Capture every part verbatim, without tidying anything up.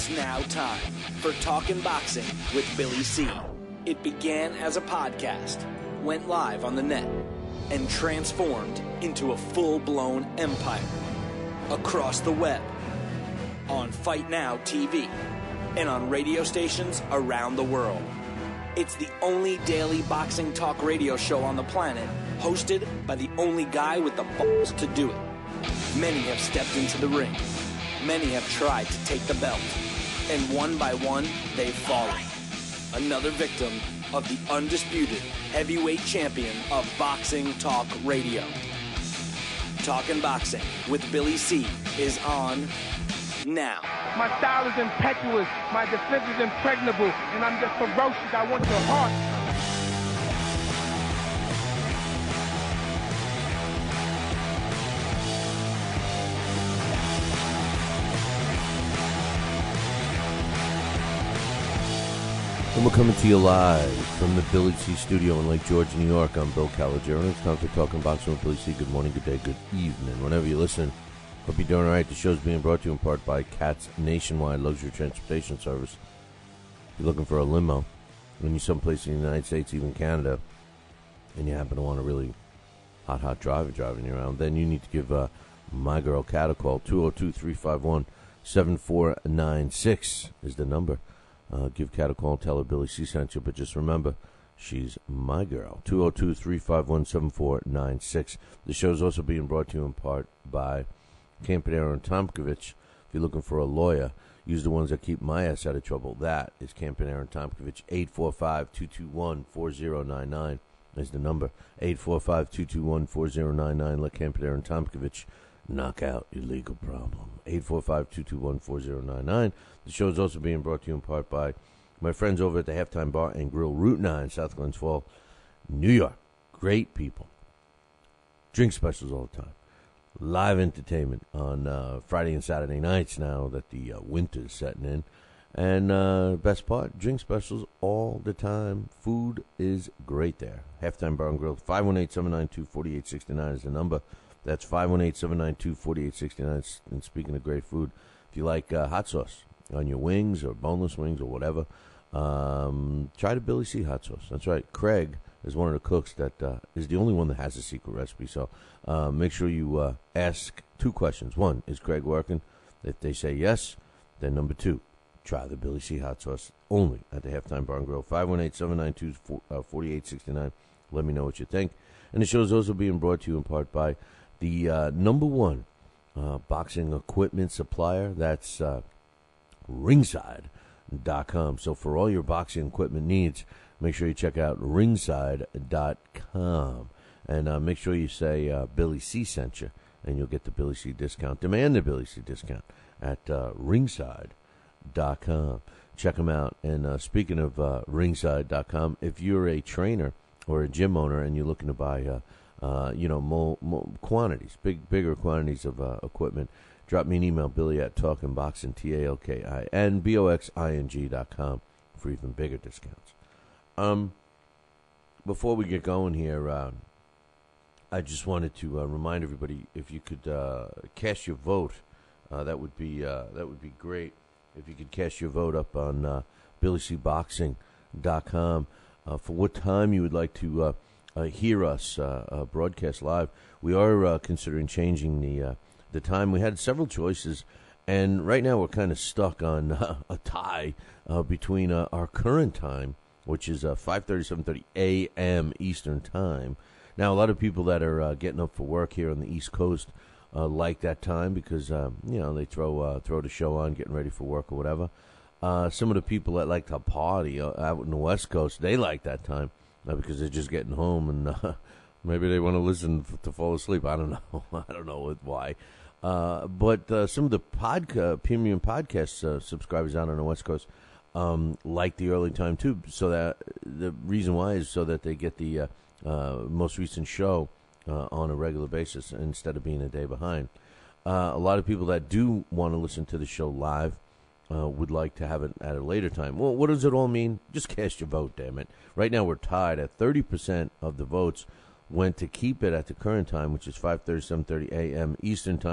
It's now time for Talkin' Boxing with Billy C. It began as a podcast, went live on the net, and transformed into a full-blown empire. Across the web, on Fight Now T V, and on radio stations around the world. It's the only daily boxing talk radio show on the planet, hosted by the only guy with the balls to do it. Many have stepped into the ring. Many have tried to take the belt. And one by one, they've fallen. Another victim of the undisputed heavyweight champion of boxing talk radio. Talkin' Boxing with Billy C is on now. My style is impetuous, my defense is impregnable, and I'm just ferocious. I want your heart. And we're coming to you live from the Billy C studio in Lake George, New York. I'm Bill Calogero. It's time for Talking Boxing with Billy C. Good morning, good day, good evening. Whenever you listen, hope you're doing all right. The show's being brought to you in part by Cat's Nationwide Luxury Transportation Service. If you're looking for a limo, when you're someplace in the United States, even Canada, and you happen to want a really hot, hot driver driving you around, then you need to give uh, my girl Cat a call. two oh two, three five one, seven four nine six is the number. Uh, give Cat a call and tell her Billy C sent you. But just remember, she's my girl. two oh two, three five one, seven four nine six. The show is also being brought to you in part by Campanaro and Tomkovich. If you're looking for a lawyer, use the ones that keep my ass out of trouble. That is Campanaro and Tomkovich. eight four five, two two one, four oh nine nine is the number. eight four five, two two one, four oh nine nine. Let Campanaro and Tomkovich knock out your legal problem. eight four five, two two one, four oh nine nine. The show is also being brought to you in part by my friends over at the Halftime Bar and Grill, Route nine, South Glens Falls, New York. Great people. Drink specials all the time. Live entertainment on uh, Friday and Saturday nights now that the uh, winter's setting in. And uh, best part, drink specials all the time. Food is great there. Halftime Bar and Grill, five one eight, seven nine two, four eight six nine is the number. That's five one eight, seven nine two, four eight six nine. And speaking of great food, if you like uh, hot sauce on your wings or boneless wings or whatever, um, try the Billy C hot sauce. That's right. Craig is one of the cooks that uh, is the only one that has a secret recipe. So uh, make sure you uh, ask two questions. One, is Craig working? If they say yes, then number two, try the Billy C hot sauce only at the Halftime Bar and Grill. five one eight, seven nine two, four eight six nine. Let me know what you think. And the show is also being brought to you in part by the uh, number one uh, boxing equipment supplier. That's uh, ringside dot com. So for all your boxing equipment needs, make sure you check out ringside dot com. And uh, make sure you say uh, Billy C sent you, and you'll get the Billy C discount. Demand the Billy C discount at uh, ringside dot com. Check them out. And uh, speaking of uh, ringside dot com, if you're a trainer or a gym owner and you're looking to buy uh, Uh, you know, more, more quantities, big, bigger quantities of uh, equipment, drop me an email, Billy at Talkin' Boxing, T A L K I N B O X I N G dot com for even bigger discounts. Um, before we get going here, uh, I just wanted to uh, remind everybody, if you could uh, cast your vote, uh, that would be uh, that would be great. If you could cast your vote up on uh, Billy C Boxing dot com uh, for what time you would like to Uh, Uh, hear us uh, uh, broadcast live. We are uh, considering changing the uh, the time. We had several choices, and right now we're kind of stuck on uh, a tie uh, between uh, our current time, which is uh, five thirty, seven thirty a.m. Eastern Time. Now, a lot of people that are uh, getting up for work here on the East Coast uh, like that time because, uh, you know, they throw uh, throw the show on, getting ready for work or whatever. Uh, some of the people that like to party uh, out in the West Coast, they like that time. Uh, because they're just getting home and uh, maybe they want to listen f- to fall asleep. I don't know. I don't know why. Uh, but uh, some of the pod- uh, premium podcast uh, subscribers out on the West Coast um, like the early time too. So that the reason why is so that they get the uh, uh, most recent show uh, on a regular basis instead of being a day behind. Uh, a lot of people that do want to listen to the show live Uh, would like to have it at a later time. Well, what does it all mean? Just cast your vote, damn it. Right now we're tied at thirty percent of the votes went to keep it at the current time, which is five thirty, seven thirty a.m. Eastern Time,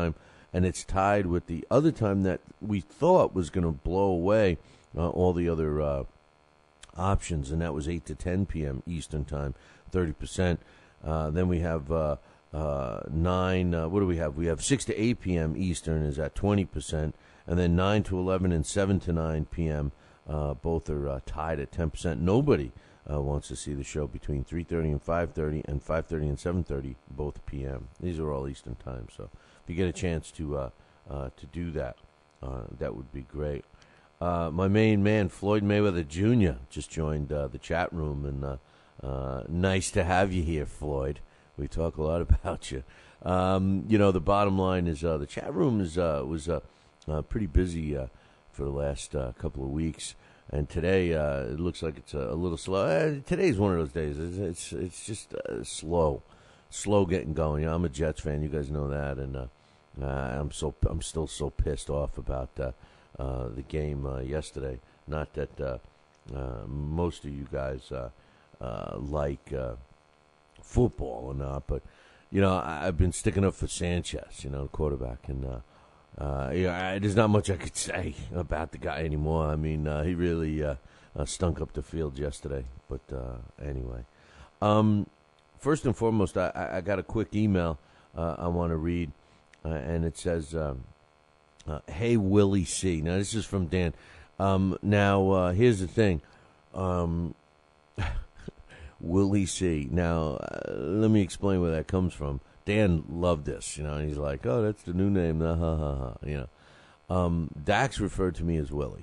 and it's tied with the other time that we thought was going to blow away uh, all the other uh, options, and that was eight to ten p.m. Eastern Time, thirty percent. Uh, then we have uh, uh, nine, uh, what do we have? We have six to eight p.m. Eastern is at twenty percent, and then nine to eleven and seven to nine p.m. Uh, both are uh, tied at ten percent. Nobody uh, wants to see the show between three thirty and five thirty, and five thirty and seven thirty, both p m. These are all Eastern Time, so if you get a chance to uh, uh, to do that, uh, that would be great. Uh, my main man, Floyd Mayweather Junior, just joined uh, the chat room, and uh, uh, nice to have you here, Floyd. We talk a lot about you. Um, you know, the bottom line is uh, the chat room is uh, was uh, uh, pretty busy uh, for the last uh, couple of weeks, and today uh, it looks like it's a, a little slow. Uh, today's one of those days. It's it's, it's just uh, slow, slow getting going. You know, I'm a Jets fan. You guys know that, and uh, uh, I'm so I'm still so pissed off about Uh, Uh, the game uh, yesterday. Not that uh, uh, most of you guys uh, uh, like uh, football or not, but you know I, I've been sticking up for Sanchez, you know, the quarterback, and uh, uh, yeah, I, there's not much I could say about the guy anymore. I mean, uh, he really uh, uh, stunk up the field yesterday. But uh, anyway, um, first and foremost, I, I got a quick email uh, I want to read, uh, and it says. Um, Uh, hey, Willie C. Now, this is from Dan. Um, now, uh, here's the thing. Um, Willie C. Now, uh, let me explain where that comes from. Dan loved this, you know, and he's like, oh, that's the new name. Ha, ha, ha, ha. You know. Um, Dax referred to me as Willie.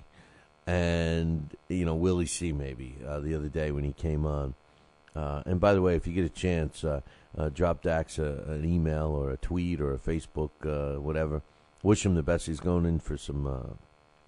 And, you know, Willie C. maybe, uh, the other day when he came on. Uh, and, by the way, if you get a chance, uh, uh, drop Dax a, an email or a tweet or a Facebook, uh, whatever. Wish him the best. He's going in for some uh,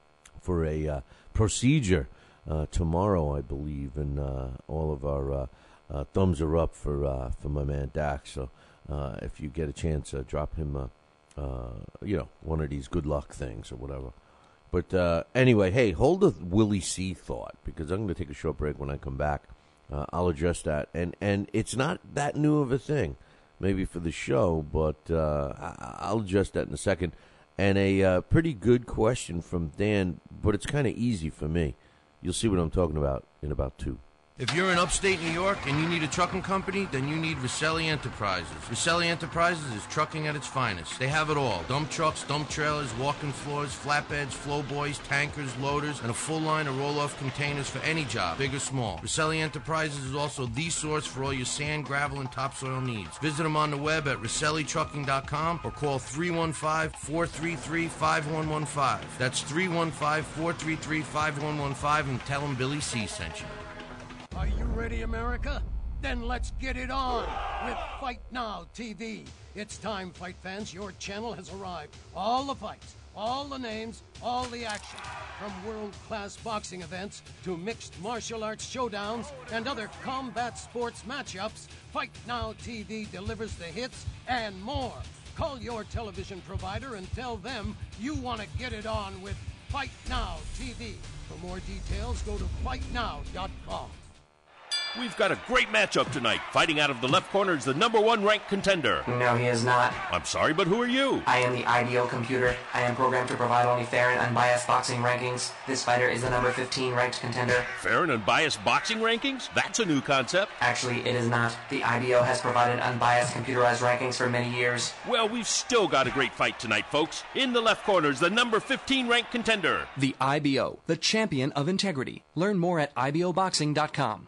for a uh, procedure uh, tomorrow, I believe, and uh, all of our uh, uh, thumbs are up for uh, for my man Dax. So uh, if you get a chance, uh, drop him, uh, uh, you know, one of these good luck things or whatever. But uh, anyway, hey, hold the Willie C. thought, because I'm going to take a short break. When I come back, uh, I'll address that, and and it's not that new of a thing, maybe for the show, but uh, I'll address that in a second. And a uh, pretty good question from Dan, but it's kind of easy for me. You'll see what I'm talking about in about two. If you're in upstate New York and you need a trucking company, then you need Roselli Enterprises. Roselli Enterprises is trucking at its finest. They have it all. Dump trucks, dump trailers, walk-in floors, flatbeds, flow boys, tankers, loaders, and a full line of roll-off containers for any job, big or small. Roselli Enterprises is also the source for all your sand, gravel, and topsoil needs. Visit them on the web at roselli trucking dot com or call three one five, four three three, five one one five. That's three one five, four three three, five one one five, and tell them Billy C sent you. Are you ready, America? Then let's get it on with Fight Now T V. It's time, fight fans. Your channel has arrived. All the fights, all the names, all the action. From world-class boxing events to mixed martial arts showdowns and other combat sports matchups, Fight Now T V delivers the hits and more. Call your television provider and tell them you want to get it on with Fight Now T V. For more details, go to fight now dot com. We've got a great matchup tonight. Fighting out of the left corner is the number one ranked contender. No, he is not. I'm sorry, but who are you? I am the Ideal Computer. I am programmed to provide only fair and unbiased boxing rankings. This fighter is the number fifteen ranked contender. Fair and unbiased boxing rankings? That's a new concept. Actually, it is not. The I B O has provided unbiased computerized rankings for many years. Well, we've still got a great fight tonight, folks. In the left corner is the number fifteen ranked contender. The I B O, the champion of integrity. Learn more at I B O boxing dot com.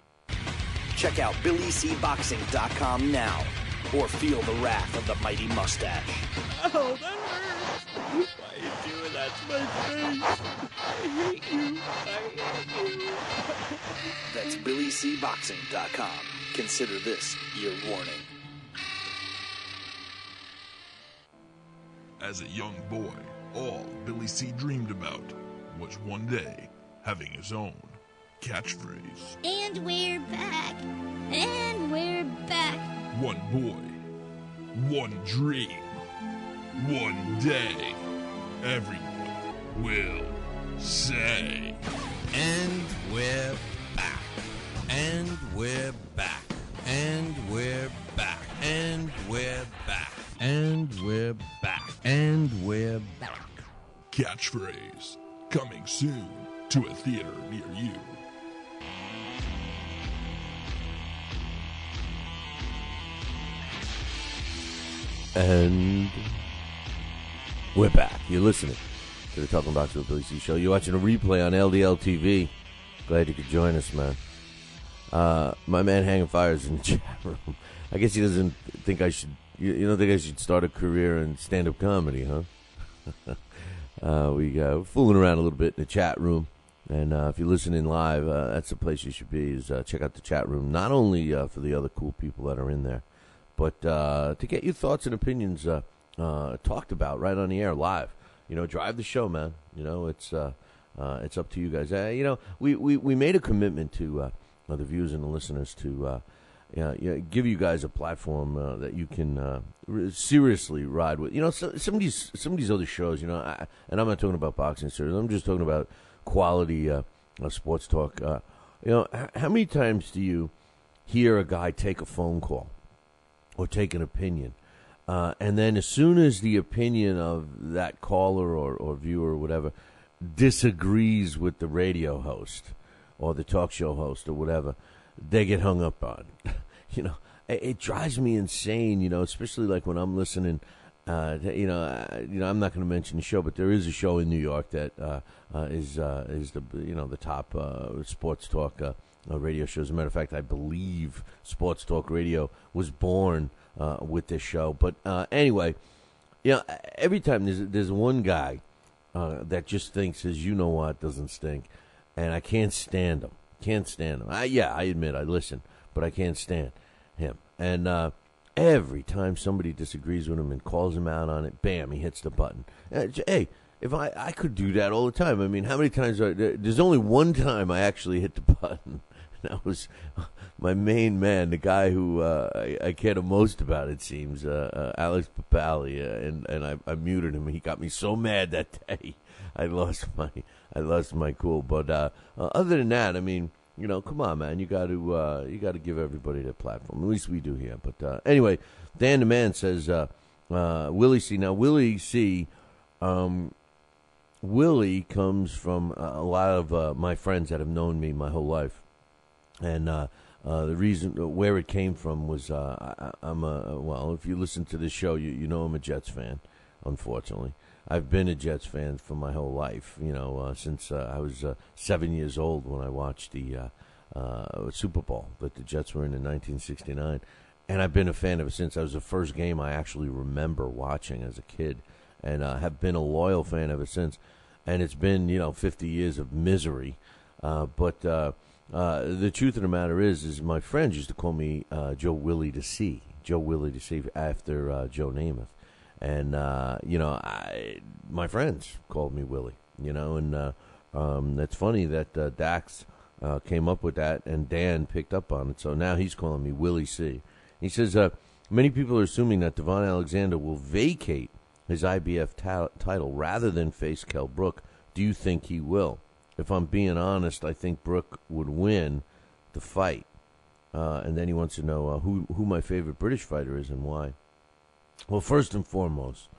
Check out billy c boxing dot com now, or feel the wrath of the mighty mustache. Oh, that hurts. Why are you doing that to my face? I hate you. I hate you. That's billy c boxing dot com. Consider this your warning. As a young boy, all Billy C dreamed about was one day having his own catchphrase. And we're back. And we're back. One boy. One dream. One day. Everyone will say. And we're back. And we're back. And we're back. And we're back. And we're back. And we're Catchphrase, coming soon to a theater near you. And we're back. You're listening to the Talking Box with Billy C show. You're watching a replay on L D L T V. Glad you could join us, man. Uh, my man Hanging Fire is in the chat room. I guess he doesn't think I should. You, you don't think I should start a career in stand-up comedy, huh? uh, we uh, we're fooling around a little bit in the chat room, and uh, if you're listening live, uh, that's the place you should be. Is uh, check out the chat room, not only uh, for the other cool people that are in there, but uh, to get your thoughts and opinions uh, uh, talked about right on the air live. You know, drive the show, man. You know, it's uh, uh, it's up to you guys. Uh, you know, we, we, we made a commitment to uh, the viewers and the listeners to uh, yeah, yeah, give you guys a platform uh, that you can uh, re- seriously ride with. You know, so, some of these some of these other shows, you know, I, and I'm not talking about boxing series. I'm just talking about quality uh, uh, sports talk. Uh, you know, h- how many times do you hear a guy take a phone call or take an opinion? Uh, and then as soon as the opinion of that caller or, or viewer or whatever disagrees with the radio host or the talk show host or whatever, they get hung up on. You know, it, it drives me insane, you know, especially like when I'm listening. Uh, to, you know, uh, you know, I'm not going to mention the show, but there is a show in New York that uh, uh, is uh, is the you know the top uh, sports talk uh, uh, radio show. As a matter of fact, I believe Sports Talk Radio was born Uh, with this show. But uh, anyway, you know, every time there's there's one guy uh, that just thinks, as you know what, doesn't stink, and I can't stand him. Can't stand him. I, yeah, I admit I listen, but I can't stand him. And uh, every time somebody disagrees with him and calls him out on it, bam, he hits the button. Uh, hey, if I, I could do that all the time. I mean, how many times? I, there's only one time I actually hit the button. That was my main man, the guy who uh, I, I care the most about, it seems, uh, uh, Alex Papali, uh, and and I, I muted him. He got me so mad that day, I lost my I lost my cool. But uh, uh, other than that, I mean, you know, come on, man, you got to uh, you got to give everybody their platform. At least we do here. But uh, anyway, Dan the Man says uh, uh, Willie C. Now Willie C. Um, Willie comes from a lot of uh, my friends that have known me my whole life. And uh, uh, the reason where it came from was uh, I, I'm a well. If you listen to this show, you you know I'm a Jets fan. Unfortunately, I've been a Jets fan for my whole life. You know, uh, since uh, I was uh, seven years old when I watched the uh, uh, Super Bowl that the Jets were in in nineteen sixty-nine, and I've been a fan ever since. That was the first game I actually remember watching as a kid, and uh, have been a loyal fan ever since. And it's been you know fifty years of misery, uh, but. Uh, Uh, the truth of the matter is, is my friends used to call me uh, Joe Willie to see, Joe Willie to see after uh, Joe Namath, and uh, you know, I, my friends called me Willie, you know, and uh, um, that's funny that uh, Dax uh, came up with that, and Dan picked up on it, so now he's calling me Willie C. He says uh, many people are assuming that Devon Alexander will vacate his I B F ta- title rather than face Kell Brook. Do you think he will? If I'm being honest, I think Brook would win the fight. Uh, and then he wants to know uh, who who my favorite British fighter is and why. Well, first and foremost,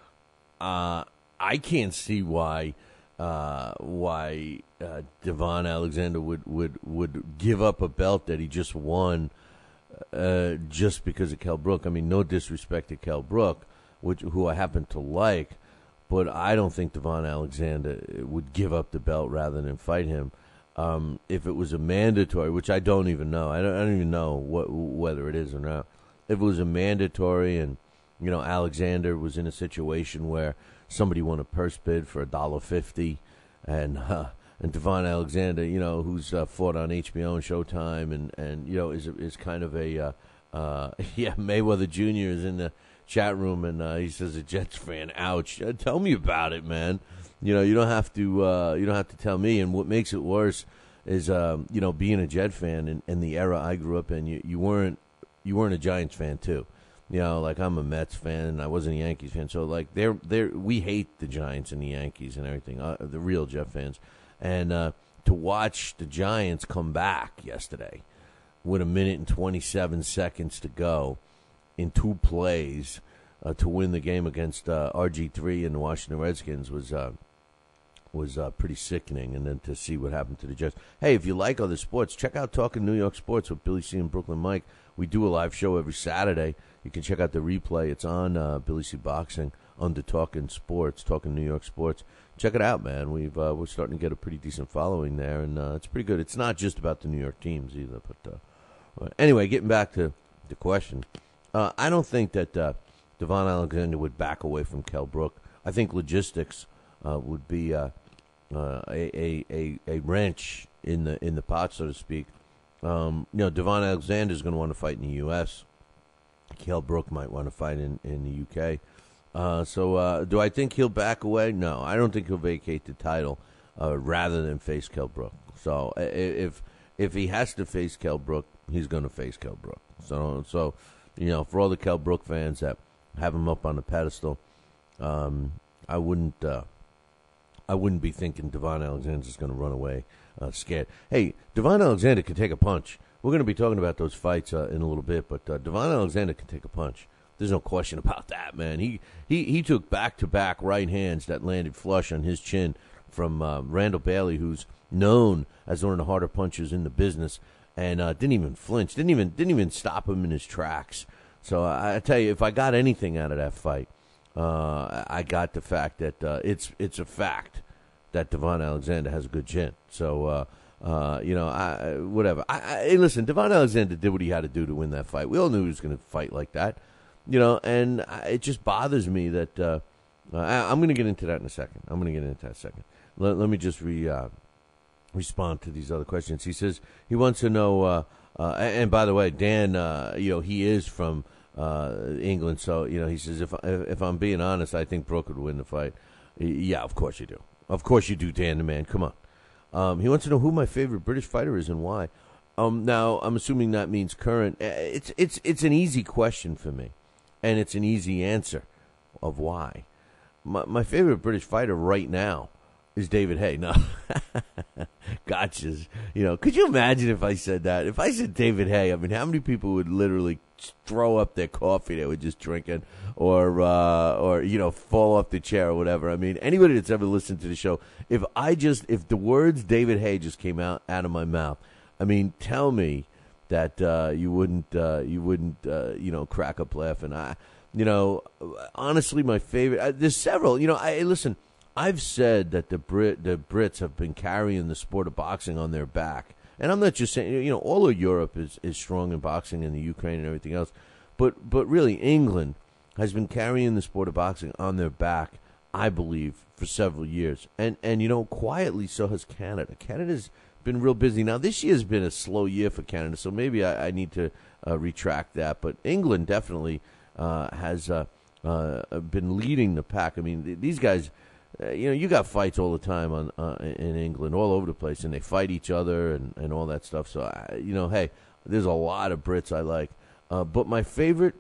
uh, I can't see why uh, why uh, Devon Alexander would, would, would give up a belt that he just won uh, just because of Kell Brook. I mean, no disrespect to Kell Brook, which who I happen to like. But I don't think Devon Alexander would give up the belt rather than fight him. Um, if it was a mandatory, which I don't even know, I don't, I don't even know what, whether it is or not. If it was a mandatory, and you know Alexander was in a situation where somebody won a purse bid for a dollar fifty, and uh, and Devon Alexander, you know, who's uh, fought on H B O and Showtime, and, and you know is is kind of a uh, uh, yeah Mayweather Junior is in the chat room, and uh, he says a Jets fan. Ouch! Uh, tell me about it, man. You know, you don't have to. Uh, you don't have to tell me. And what makes it worse is, um, you know, being a Jet fan in, in the era I grew up in. You, you weren't. You weren't a Giants fan too. You know, like I'm a Mets fan, and I wasn't a Yankees fan. So like, they're they're we hate the Giants and the Yankees and everything. Uh, the real Jet fans, and uh, to watch the Giants come back yesterday with a minute and twenty-seven seconds to go in two plays uh, to win the game against uh, R G three and the Washington Redskins was uh, was uh, pretty sickening, and then to see what happened to the Jets. Hey, if you like other sports, check out Talking New York Sports with Billy C and Brooklyn Mike. We do a live show every Saturday. You can check out the replay. It's on uh, Billy C Boxing under Talking Sports, Talking New York Sports. Check it out, man. We've uh, we're starting to get a pretty decent following there, and uh, it's pretty good. It's not just about the New York teams either. But uh, anyway, getting back to the question, uh, I don't think that uh, Devon Alexander would back away from Kell Brook. I think logistics uh, would be uh, uh, a, a a a wrench in the in the pot, so to speak. Um, you know, Devon Alexander is going to want to fight in the U S Kell Brook might want to fight in, in the U K. Uh, so, uh, do I think he'll back away? No, I don't think he'll vacate the title uh, rather than face Kell Brook. So, if if he has to face Kell Brook, he's going to face Kell Brook. So, so you know, for all the Kell Brook fans that have him up on the pedestal, um, I wouldn't uh, I wouldn't be thinking Devon Alexander's going to run away uh, scared. Hey, Devon Alexander can take a punch. We're going to be talking about those fights uh, in a little bit, but uh, Devon Alexander can take a punch. There's no question about that, man. He he, he took back-to-back right hands that landed flush on his chin from uh, Randall Bailey, who's known as one of the harder punchers in the business, and uh, didn't even flinch, didn't even didn't even stop him in his tracks. So I, I tell you, if I got anything out of that fight, uh, I got the fact that uh, it's it's a fact that Devon Alexander has a good chin. So. Uh, Uh, you know, I, whatever. I, I, hey, listen, Devon Alexander did what he had to do to win that fight. We all knew he was going to fight like that, you know, and I, it just bothers me that uh, uh, I, I'm going to get into that in a second. I'm going to get into that in a second. Let, let me just re, uh, respond to these other questions. He says he wants to know, uh, uh, and, and by the way, Dan, uh, you know, he is from uh, England, so, you know, he says, if, if I'm being honest, I think Brooke would win the fight. Yeah, of course you do. Of course you do, Dan the man. Come on. Um, he wants to know who my favorite British fighter is and why. Um, now, I'm assuming that means current. It's it's it's an easy question for me, and it's an easy answer of why. My my favorite British fighter right now is David Haye. No, gotchas. You know, could you imagine if I said that? If I said David Haye, I mean, how many people would literally throw up their coffee they were just drinking, or uh, or you know, fall off the chair or whatever? I mean, anybody that's ever listened to the show, if I just if the words David Haye just came out out of my mouth, I mean, tell me that uh, you wouldn't uh, you wouldn't uh, you know, crack up laughing. I, you know, honestly, my favorite. Uh, there's several. You know, I listen. I've said that the Brit the Brits have been carrying the sport of boxing on their back. And I'm not just saying, you know, all of Europe is, is strong in boxing, and the Ukraine and everything else. But but really, England has been carrying the sport of boxing on their back, I believe, for several years. And, and you know, quietly so has Canada. Canada's been real busy. Now, this year's been a slow year for Canada, so maybe I, I need to uh, retract that. But England definitely uh, has uh, uh, been leading the pack. I mean, th- these guys... Uh, you know, you got fights all the time on uh, in England, all over the place, and they fight each other and, and all that stuff. So, I, you know, hey, there's a lot of Brits I like. Uh, but my favorite,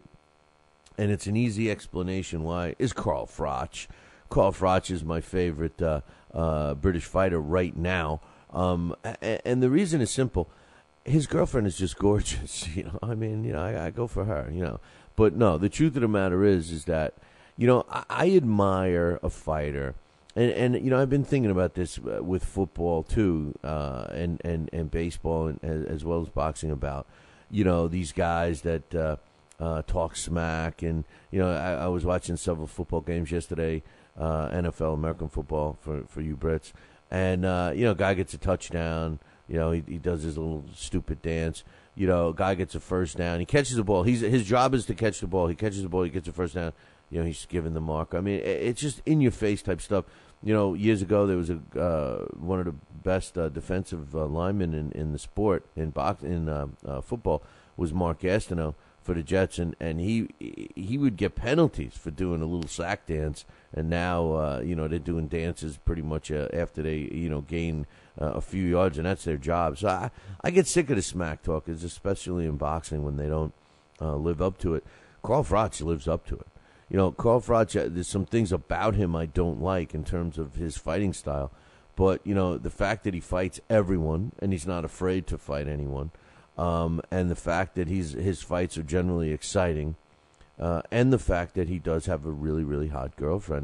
and it's an easy explanation why, is Carl Froch. Carl Froch is my favorite uh, uh, British fighter right now. Um, and, and the reason is simple. His girlfriend is just gorgeous. You know, I mean, you know, I, I go for her, you know. But, no, the truth of the matter is, is that, you know, I, I admire a fighter, and, and you know, I've been thinking about this with football too, uh, and, and, and baseball, and, as, as well as boxing, about, you know, these guys that uh, uh, talk smack. And, you know, I, I was watching several football games yesterday, uh, N F L, American football, for, for you Brits. And, uh, you know, guy gets a touchdown, you know, he, he does his little stupid dance. You know, guy gets a first down. He catches the ball. He's His job is to catch the ball. He catches the ball. He gets a first down. You know, he's given the mark. I mean, it's just in-your-face type stuff. You know, years ago, there was a uh, one of the best uh, defensive uh, linemen in, in the sport, in box, in uh, uh, football, was Mark Gastineau for the Jets, and, and he he would get penalties for doing a little sack dance, and now, uh, you know, they're doing dances pretty much uh, after they, you know, gain uh, a few yards, and that's their job. So I, I get sick of the smack talkers, especially in boxing, when they don't uh, live up to it. Carl Froch lives up to it. You know, Carl Froch, there's some things about him I don't like in terms of his fighting style. But, you know, the fact that he fights everyone, and he's not afraid to fight anyone, um, and the fact that he's his fights are generally exciting, uh, and the fact that he does have a really, really hot girlfriend,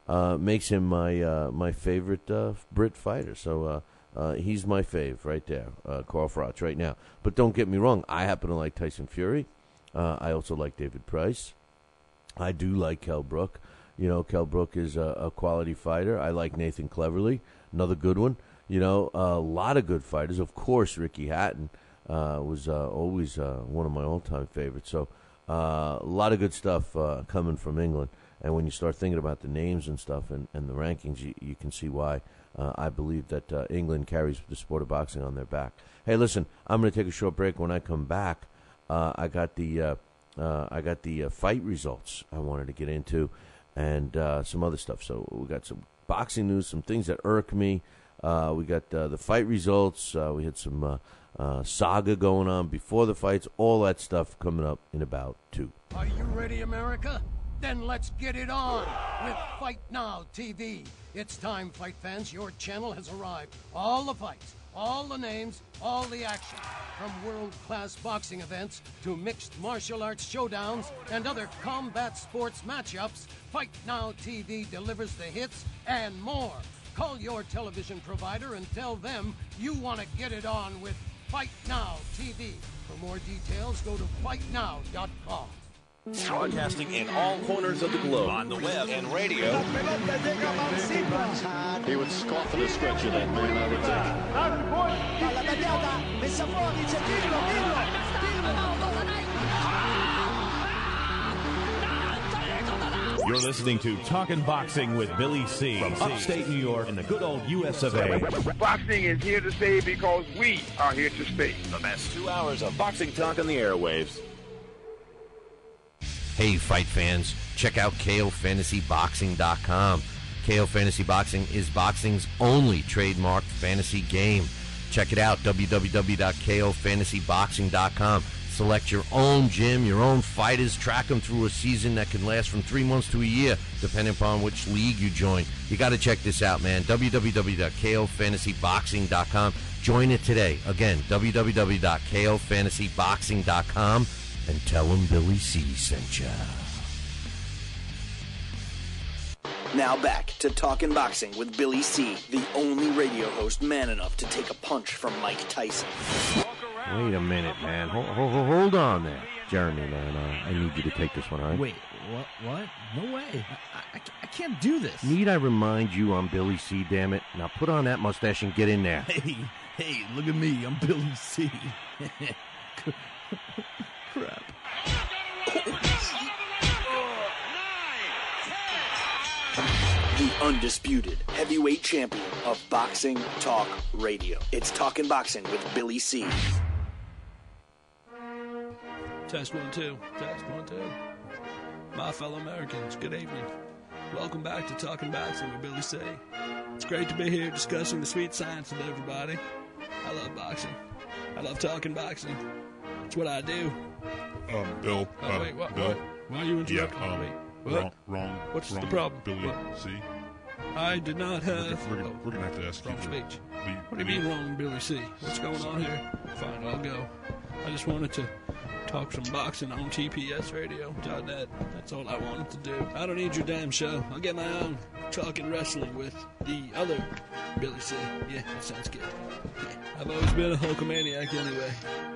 uh, makes him my uh, my favorite uh, Brit fighter. So uh, uh, he's my fave right there, uh, Carl Froch, right now. But don't get me wrong, I happen to like Tyson Fury. Uh, I also like David Price. I do like Kell Brook. You know, Kell Brook is a, a quality fighter. I like Nathan Cleverly, another good one. You know, a lot of good fighters. Of course, Ricky Hatton uh, was uh, always uh, one of my all-time favorites. So uh, a lot of good stuff uh, coming from England. And when you start thinking about the names and stuff and, and the rankings, you, you can see why uh, I believe that uh, England carries the sport of boxing on their back. Hey, listen, I'm going to take a short break. When I come back, uh, I got the uh, uh, I got the uh, fight results I wanted to get into. And uh, some other stuff. So we got some boxing news, some things that irk me. Uh, we got uh, the fight results. Uh, we had some uh, uh, saga going on before the fights. All that stuff coming up in about two. Are you ready, America? Then let's get it on with Fight Now T V. It's time, fight fans. Your channel has arrived. All the fights, all the names, all the action. From world-class boxing events to mixed martial arts showdowns and other combat sports matchups, Fight Now T V delivers the hits and more. Call your television provider and tell them you want to get it on with Fight Now T V. For more details, go to fight now dot com. Broadcasting in all corners of the globe, on the web and radio. He would scoff at a stretcher, that man, I would think. You're listening to Talkin' Boxing with Billy C. from upstate New York in the good old U S of A. Boxing is here to stay because we are here to stay. The best two hours of boxing talk on the airwaves. Hey, fight fans, check out K O fantasy boxing dot com. K O Fantasy Boxing is boxing's only trademarked fantasy game. Check it out, w w w dot k o fantasy boxing dot com. Select your own gym, your own fighters, track them through a season that can last from three months to a year, depending upon which league you join. You got to check this out, man, w w w dot k o fantasy boxing dot com. Join it today. Again, w w w dot k o fantasy boxing dot com. And tell him Billy C sent ya. Now back to Talkin' Boxing with Billy C, the only radio host man enough to take a punch from Mike Tyson. Wait a minute, man. Hold, hold, hold on there. Jeremy, man, uh, I need you to take this one, all right? Wait, what? What? No way. I, I, I can't do this. Need I remind you I'm Billy C, damn it? Now put on that mustache and get in there. Hey, hey, look at me. I'm Billy C. Crap. The undisputed heavyweight champion of Boxing Talk Radio. It's Talkin' Boxing with Billy C. Test one, two. Test one, two. My fellow Americans, good evening. Welcome back to Talkin' Boxing with Billy C. It's great to be here discussing the sweet science with everybody. I love boxing. I love talking boxing. It's what I do. Um, Bill. Oh, uh, wait, what, Bill. what? Why are you interrupting yeah, um, me? What? Wrong, wrong. What's wrong, the problem? Billy What? C. I did not have... We're, we're, oh, we're going to have to ask wrong you. speech. The, What do you mean wrong, Billy C? What's going on here? Fine, I'll go. I just wanted to talk some boxing on T P S radio dot net. That's all I wanted to do. I don't need your damn show. I'll get my own talking wrestling with the other Billy C. Yeah, that sounds good. I've always been a Hulkamaniac anyway.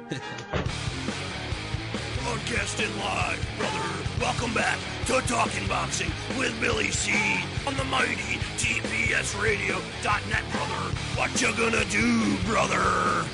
Broadcasting live, brother. Welcome back to Talking Boxing with Billy C. on the mighty T P S radio dot net, brother. What you gonna do, brother?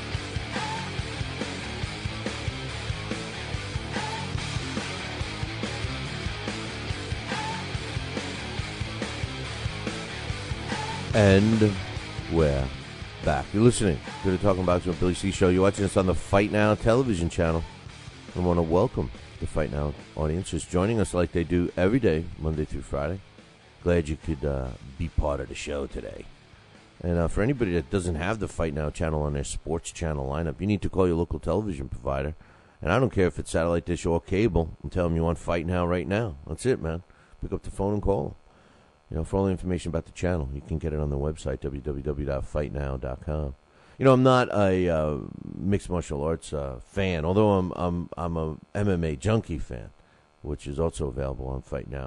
And we're back. You're listening to the Talking Boxing with Billy C show. You're watching us on the Fight Now television channel. I want to welcome the Fight Now audience just joining us like they do every day, Monday through Friday. Glad you could uh, be part of the show today. And uh, for anybody that doesn't have the Fight Now channel on their sports channel lineup, you need to call your local television provider. And I don't care if it's satellite dish or cable, and tell them you want Fight Now right now. That's it, man. Pick up the phone and call them. You know, for all the information about the channel, you can get it on the website, w w w dot fight now dot com. You know, I'm not a uh, mixed martial arts uh, fan, although I'm I'm I'm a M M A junkie fan, which is also available on Fight Now.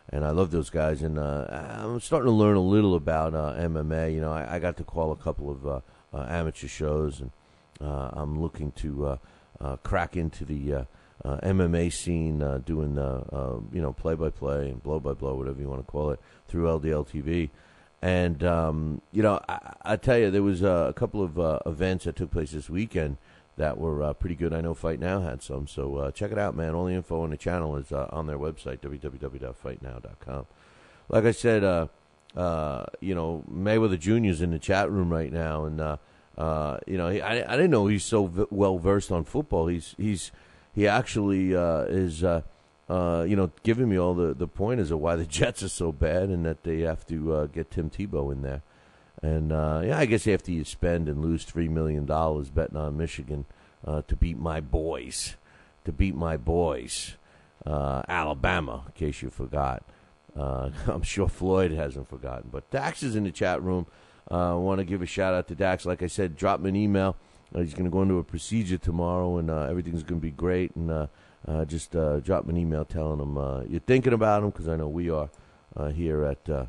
and I love those guys. And uh, I'm starting to learn a little about uh, M M A. You know, I, I got to call a couple of uh, uh, amateur shows, and uh, I'm looking to uh, uh, crack into the uh, uh, M M A scene, uh, doing uh, uh, you know play-by-play and blow-by-blow, whatever you want to call it, through L D L T V. And um, you know, I, I tell you, there was uh, a couple of uh, events that took place this weekend that were uh, pretty good. I know Fight Now had some, so uh, check it out, man. All the info on the channel is uh, on their website, w w w dot fight now dot com. Like I said, uh, uh, you know, Mayweather Junior's in the chat room right now, and uh, uh, you know, he, I, I didn't know he's so v- well versed on football. He's he's he actually uh, is. Uh, Uh, you know, giving me all the, the pointers of why the Jets are so bad and that they have to uh, get Tim Tebow in there. And, uh, yeah, I guess after you spend and lose three million dollars betting on Michigan uh, to beat my boys, to beat my boys, uh, Alabama, in case you forgot. Uh, I'm sure Floyd hasn't forgotten. But Dax is in the chat room. I uh, want to give a shout-out to Dax. Like I said, drop me an email. Uh, he's going to go into a procedure tomorrow, and uh, everything's going to be great. And, uh, Uh, just uh, drop me an email telling them uh, you're thinking about them, because I know we are uh, here at uh,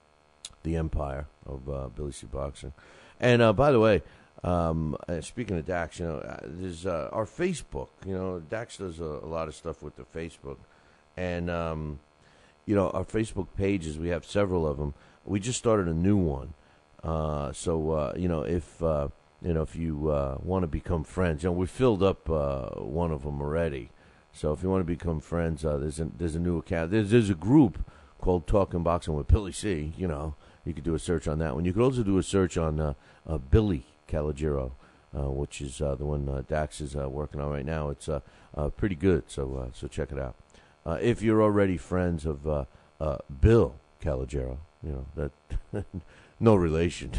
the Empire of uh, Billy C. Boxing. And uh, by the way, um, uh, speaking of Dax, you know, uh, there's uh, our Facebook. You know, Dax does a, a lot of stuff with the Facebook, and um, you know, our Facebook pages. We have several of them. We just started a new one, uh, so uh, you know, if uh, you know, if you uh, want to become friends, you know, we filled up uh, one of them already. So if you want to become friends, uh, there's a there's a new account. There's there's a group called Talking Boxing with Billy C. You know, you could do a search on that one. You could also do a search on uh, uh, Billy Calogero, uh, which is uh, the one uh, Dax is uh, working on right now. It's uh, uh, pretty good, so uh, so check it out. Uh, if you're already friends of uh, uh, Bill Calogero, you know that no relation,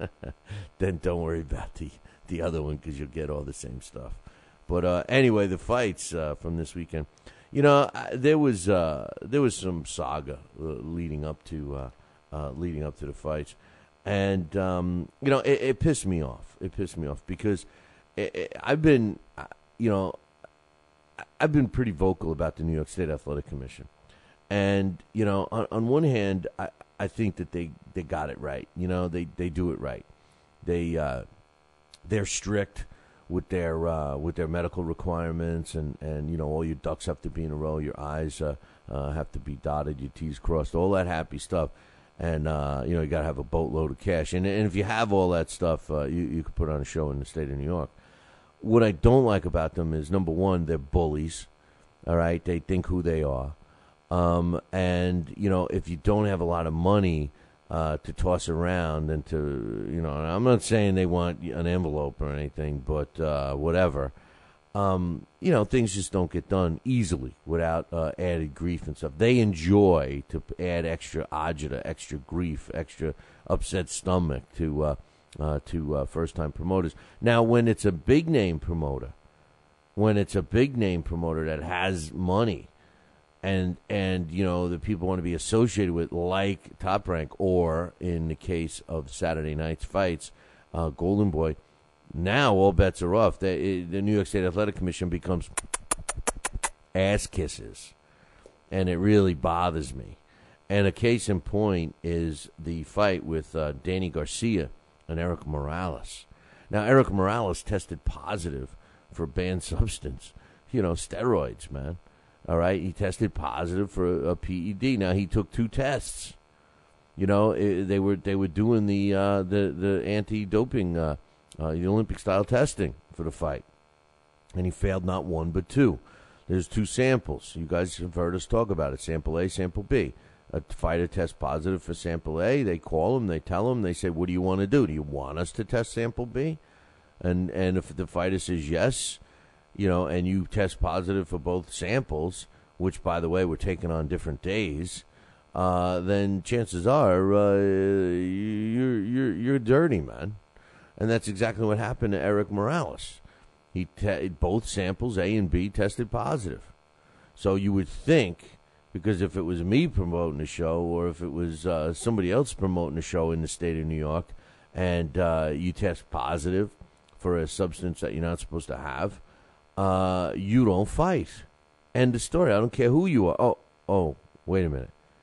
then don't worry about the the other one, because you'll get all the same stuff. But uh, anyway, the fights uh, from this weekend, you know, there was uh, there was some saga uh, leading up to uh, uh, leading up to the fights, and um, you know, it, it pissed me off. It pissed me off because it, it, I've been, you know, I've been pretty vocal about the New York State Athletic Commission, and you know, on, on one hand, I, I think that they, they got it right. You know, they, they do it right. They uh, they're strict with their uh, with their medical requirements, and, and you know, all your ducks have to be in a row, your I's uh, uh, have to be dotted, your T's crossed, all that happy stuff, and uh, you know, you got to have a boatload of cash, and and if you have all that stuff, uh, you you could put on a show in the state of New York. What I don't like about them is, number one, they're bullies. All right, they think who they are, um, and you know, if you don't have a lot of money Uh, to toss around and to, you know, I'm not saying they want an envelope or anything, but uh, whatever. Um, you know, things just don't get done easily without uh, added grief and stuff. They enjoy to add extra agita, extra grief, extra upset stomach to uh, uh, to uh, first-time promoters. Now, when it's a big-name promoter, when it's a big-name promoter that has money, And, and you know, the people want to be associated with, like Top Rank, or in the case of Saturday night's fights, uh, Golden Boy, now all bets are off. They, the New York State Athletic Commission becomes ass kisses, and it really bothers me. And a case in point is the fight with uh, Danny Garcia and Eric Morales. Now, Eric Morales tested positive for banned substance, you know, steroids, man. All right, he tested positive for a, a P E D. Now, he took two tests. You know, it, they were they were doing the uh, the the anti-doping, uh, uh, the Olympic style testing for the fight, and he failed not one but two. There's two samples. You guys have heard us talk about it: sample A, sample B. A fighter tests positive for sample A. They call him. They tell him. They say, "What do you want to do? Do you want us to test sample B?" And and if the fighter says yes, you know, and you test positive for both samples, which, by the way, were taken on different days, uh, then chances are uh, you're you're you're dirty, man. And that's exactly what happened to Eric Morales. He te- both samples, A and B, tested positive. So you would think, because if it was me promoting the show, or if it was uh, somebody else promoting the show in the state of New York, and uh, you test positive for a substance that you're not supposed to have, Uh, you don't fight. End of story. I don't care who you are. Oh, oh, wait a minute.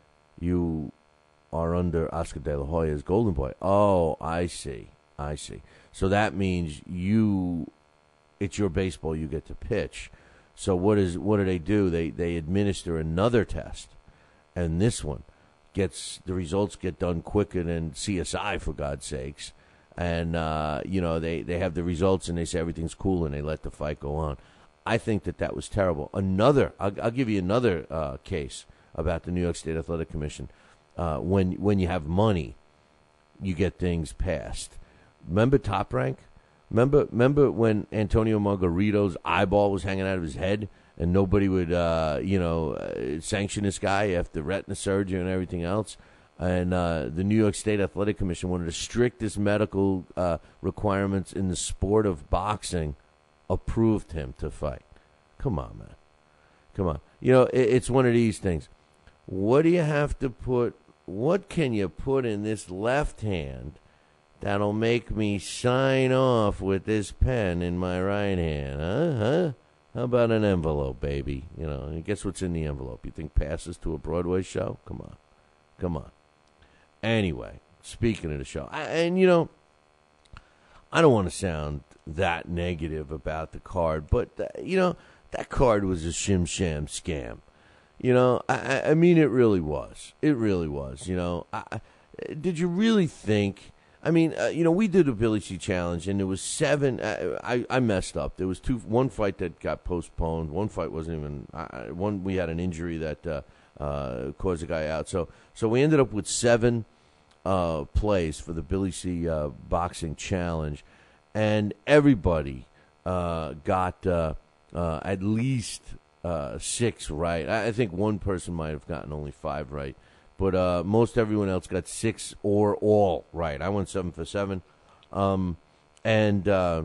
you are under Oscar De La Hoya's Golden Boy. Oh, I see. I see. So that means you, it's your baseball you get to pitch. So what is what do they do? They they administer another test, and this one gets the results get done quicker than C S I, for God's sakes. And uh, you know they, they have the results and they say everything's cool and they let the fight go on. I think that that was terrible. Another, I'll, I'll give you another uh, case about the New York State Athletic Commission. Uh, when when you have money, you get things passed. Remember Top Rank? Remember, remember when Antonio Margarito's eyeball was hanging out of his head, and nobody would, uh, you know, uh, sanction this guy after retina surgery and everything else. And uh, the New York State Athletic Commission, one of the strictest medical uh, requirements in the sport of boxing, approved him to fight. Come on, man. Come on. You know, it, it's one of these things. What do you have to put? What can you put in this left hand that'll make me sign off with this pen in my right hand? Huh? Huh? How about an envelope, baby? You know, and guess what's in the envelope? You think passes to a Broadway show? Come on. Come on. Anyway, speaking of the show, I, and, you know, I don't want to sound that negative about the card, but, uh, you know, that card was a shim-sham scam. You know, I, I mean, it really was. It really was, you know. I, did you really think... I mean, uh, you know, we did a Billy C challenge, and there was seven. Uh, I I messed up. There was two. One fight that got postponed. One fight wasn't even. Uh, one we had an injury that uh, uh, caused a guy out. So so we ended up with seven uh, plays for the Billy C uh, boxing challenge, and everybody uh, got uh, uh, at least uh, six right. I, I think one person might have gotten only five right. But uh, most everyone else got six or all right. I went seven for seven. Um, and, uh,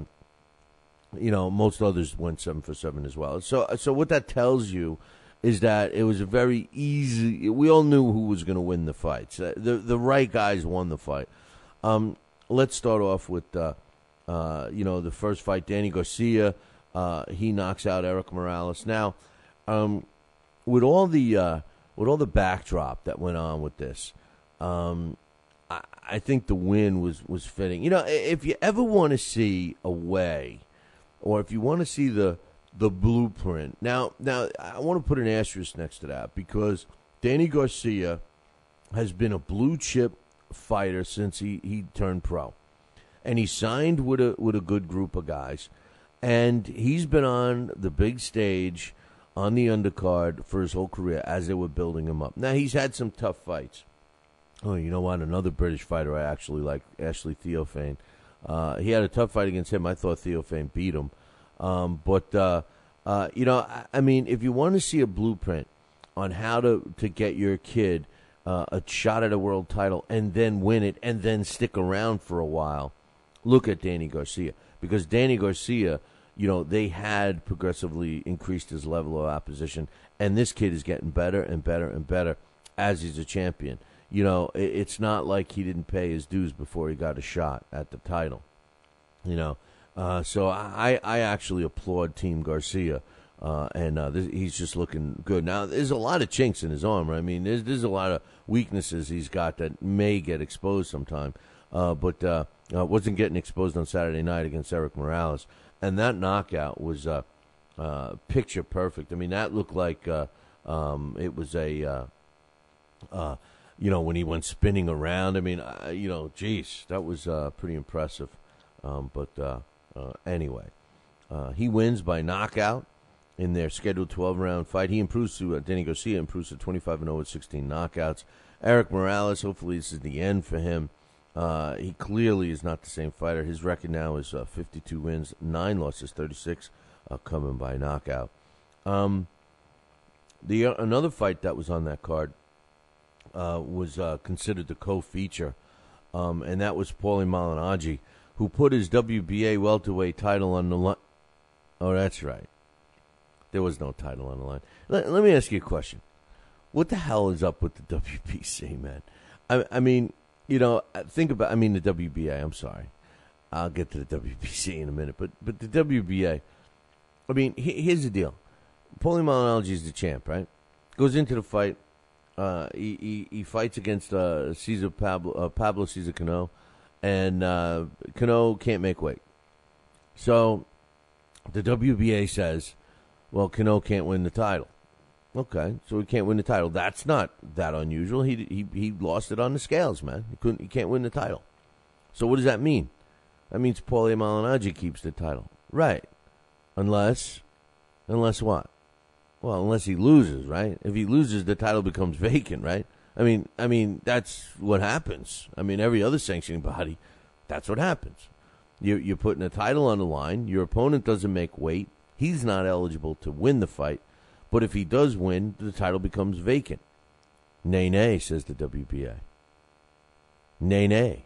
you know, most others went seven for seven as well. So so what that tells you is that it was a very easy – we all knew who was going to win the fights. The, the right guys won the fight. Um, let's start off with, uh, uh, you know, the first fight, Danny Garcia. Uh, he knocks out Eric Morales. Now, um, with all the uh, – with all the backdrop that went on with this, um, I, I think the win was, was fitting. You know, if you ever want to see a way, or if you want to see the the blueprint. Now, now I want to put an asterisk next to that because Danny Garcia has been a blue chip fighter since he, he turned pro, and he signed with a with a good group of guys, and he's been on the big stage on the undercard for his whole career as they were building him up. Now, he's had some tough fights. Oh, you know what? Another British fighter I actually like, Ashley Theophane. Uh, he had a tough fight against him. I thought Theophane beat him. Um, but, uh, uh, you know, I, I mean, if you want to see a blueprint on how to, to get your kid uh, a shot at a world title and then win it and then stick around for a while, look at Danny Garcia. Because Danny Garcia... You know, they had progressively increased his level of opposition, and this kid is getting better and better and better as he's a champion. You know, it's not like he didn't pay his dues before he got a shot at the title. You know, uh, so I, I actually applaud Team Garcia, uh, and uh, this, he's just looking good. Now, there's a lot of chinks in his armor. I mean, there's, there's a lot of weaknesses he's got that may get exposed sometime, uh, but uh, uh, wasn't getting exposed on Saturday night against Eric Morales. And that knockout was uh, uh, picture perfect. I mean, that looked like uh, um, it was a, uh, uh, you know, when he went spinning around. I mean, uh, you know, geez, that was uh, pretty impressive. Um, but uh, uh, anyway, uh, he wins by knockout in their scheduled twelve-round fight. He improves to, uh, Danny Garcia improves to twenty-five and oh with sixteen knockouts. Eric Morales, hopefully this is the end for him. Uh, he clearly is not the same fighter. His record now is uh, fifty-two wins, nine losses, thirty-six uh, coming by knockout. Um, the uh, another fight that was on that card uh, was uh, considered the co-feature, um, and that was Paulie Malignaggi, who put his W B A welterweight title on the line. Oh, that's right. There was no title on the line. Let, let me ask you a question. What the hell is up with the W B C, man? I, I mean... You know, think about, I mean, the W B A, I'm sorry. I'll get to the W B C in a minute. But but the W B A, I mean, he, here's the deal. Paulie Malignaggi is the champ, right? Goes into the fight, Uh, he, he he fights against uh, Cesar Pablo uh, Pablo Cesar Cano, and uh, Cano can't make weight. So the W B A says, well, Cano can't win the title. Okay, so he can't win the title. That's not that unusual. He he he lost it on the scales, man. He couldn't. He can't win the title. So what does that mean? That means Paulie Malignaggi keeps the title, right? Unless, unless what? Well, unless he loses, right? If he loses, the title becomes vacant, right? I mean, I mean that's what happens. I mean, every other sanctioning body, that's what happens. You you're putting a title on the line. Your opponent doesn't make weight. He's not eligible to win the fight. But if he does win, the title becomes vacant. Nay, nay, says the W B A. Nay, nay.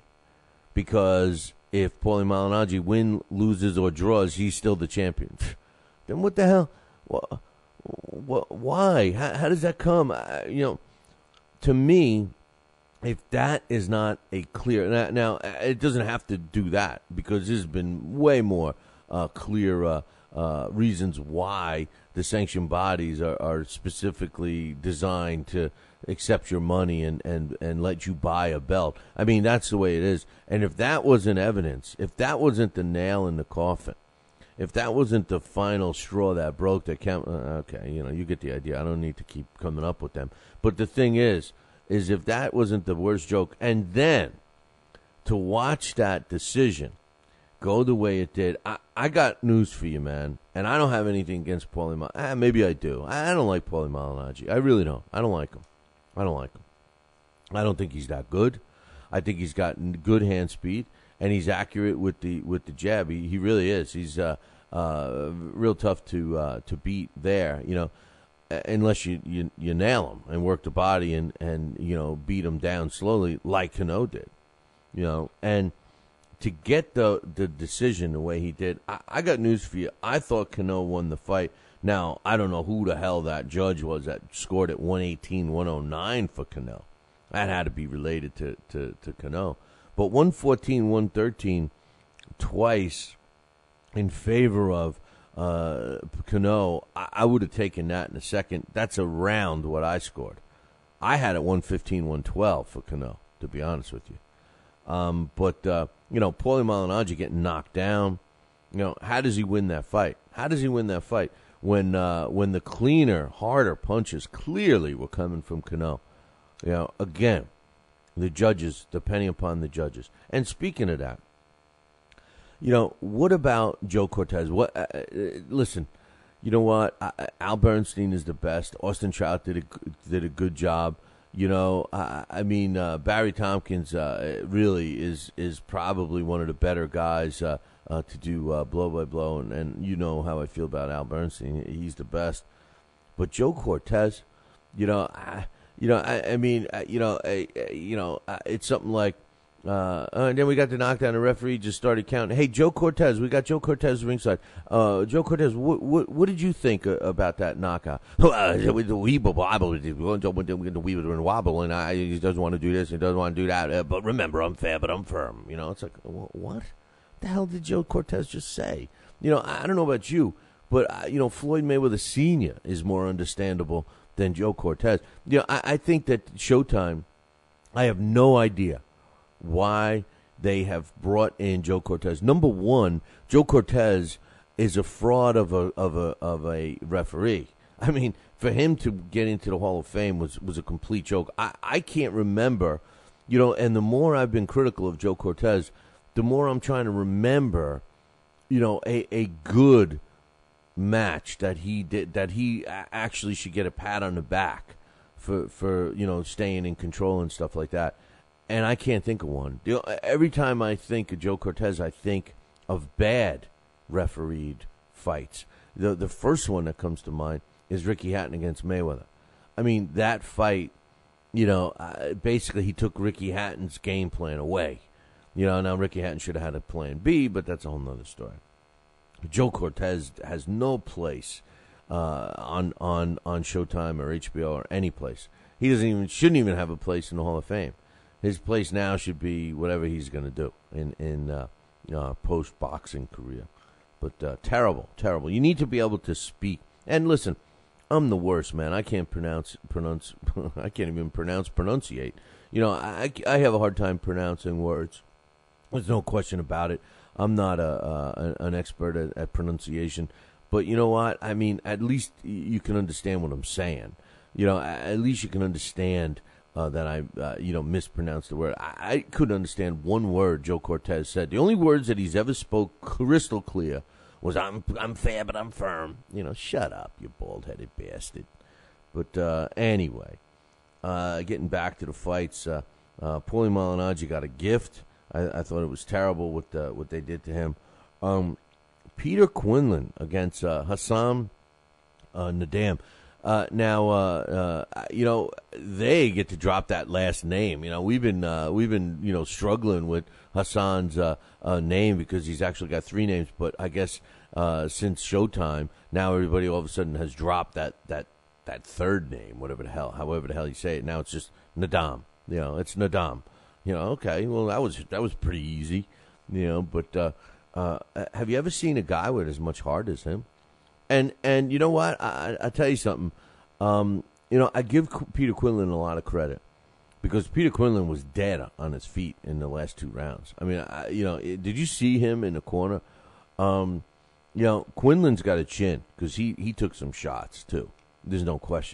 Because if Paulie Malignaggi wins, loses, or draws, he's still the champion. Then what the hell? What, what, why? How, how does that come? Uh, you know, to me, if that is not a clear... Now, now, it doesn't have to do that, because there's been way more uh, clear uh, uh, reasons why the sanctioned bodies are, are specifically designed to accept your money and, and, and let you buy a belt. I mean, that's the way it is. And if that wasn't evidence, if that wasn't the nail in the coffin, if that wasn't the final straw that broke the count, uh, okay, you know, you get the idea. I don't need to keep coming up with them. But the thing is, is if that wasn't the worst joke, and then to watch that decision go the way it did, I, I got news for you, man. And I don't have anything against Paulie Malignaggi. Ah, maybe I do. I, I don't like Paulie Malignaggi. I really don't. I don't like him. I don't like him. I don't think he's that good. I think he's got good hand speed, and he's accurate with the with the jab. He, he really is. He's uh, uh, real tough to uh, to beat there, you know, unless you, you, you nail him and work the body and, and, you know, beat him down slowly like Cano did, you know. And to get the the decision the way he did, I, I got news for you. I thought Cano won the fight. Now, I don't know who the hell that judge was that scored at one eighteen one oh nine for Cano. That had to be related to, to, to Cano. But one fourteen one thirteen twice in favor of uh, Cano, I, I would have taken that in a second. That's around what I scored. I had it one fifteen one twelve for Cano, to be honest with you. Um, but, uh, you know, Paulie Malignaggi getting knocked down. You know, how does he win that fight? How does he win that fight? When uh, when the cleaner, harder punches clearly were coming from Cano. You know, again, the judges, depending upon the judges. And speaking of that, you know, what about Joe Cortez? What? Uh, uh, listen, you know what? Uh, Al Bernstein is the best. Austin Trout did a, did a good job. You know, I, I mean, uh, Barry Tompkins uh, really is is probably one of the better guys uh, uh, to do uh, blow by blow, and, and you know how I feel about Al Bernstein. He's the best. But Joe Cortez, you know, I, you know, I, I mean, I, you know, I, you know, it's something like, uh, and then we got the knockdown. The referee just started counting. Hey, Joe Cortez, we got Joe Cortez ringside. Uh, Joe Cortez, what, what what did you think uh, about that knockout? With the weeble wobble, with the weeble and wobble, and I, he doesn't want to do this, he doesn't want to do that. Uh, but remember, I'm fair, but I'm firm. You know, it's like, what the hell did Joe Cortez just say? You know, I don't know about you, but uh, you know, Floyd Mayweather Senior is more understandable than Joe Cortez. You know, I, I think that Showtime, I have no idea why they have brought in Joe Cortez. Number one, Joe Cortez is a fraud of a of a of a referee. I mean, for him to get into the Hall of Fame was, was a complete joke. I, I can't remember, you know, and the more I've been critical of Joe Cortez, the more I'm trying to remember, you know, a, a good match that he did, that he actually should get a pat on the back for, for you know, staying in control and stuff like that. And I can't think of one. You know, every time I think of Joe Cortez, I think of bad refereed fights. The the first one that comes to mind is Ricky Hatton against Mayweather. I mean, that fight, you know, uh, basically he took Ricky Hatton's game plan away. You know, now Ricky Hatton should have had a plan B, but that's a whole nother story. Joe Cortez has no place uh, on on on Showtime or H B O or any place. He doesn't even shouldn't even have a place in the Hall of Fame. His place now should be whatever he's going to do in in uh, uh, post boxing career. But uh, terrible, terrible. You need to be able to speak. And listen, I'm the worst, man. I can't pronounce pronounce. I can't even pronounce pronunciate. You know, I, I have a hard time pronouncing words. There's no question about it. I'm not a, a an expert at, at pronunciation, but you know what? I mean, at least you can understand what I'm saying. You know, at least you can understand uh, that I, uh, you know, mispronounced the word. I, I couldn't understand one word Joe Cortez said. The only words that he's ever spoke crystal clear was I'm I'm fair, but I'm firm. You know, shut up, you bald-headed bastard. But uh, anyway, uh, getting back to the fights, uh, uh, Paulie Malignaggi got a gift. I, I thought it was terrible what uh, what they did to him. Um, Peter Quinlan against uh, Hassan uh, Nadam. Uh, now, uh, uh, you know, they get to drop that last name. You know, we've been uh, we've been you know struggling with Hassan's uh, uh, name because he's actually got three names. But I guess uh, since Showtime, now everybody all of a sudden has dropped that that that third name, whatever the hell, however the hell you say it. Now it's just Nadam. You know, it's Nadam. You know, okay, well that was that was pretty easy. You know, but uh, uh, have you ever seen a guy with as much heart as him? And and you know what? I I tell you something. Um, you know, I give Peter Quinlan a lot of credit because Peter Quinlan was dead on his feet in the last two rounds. I mean, I, you know, did you see him in the corner? Um, you know, Quinlan's got a chin because he, he took some shots too. There's no question.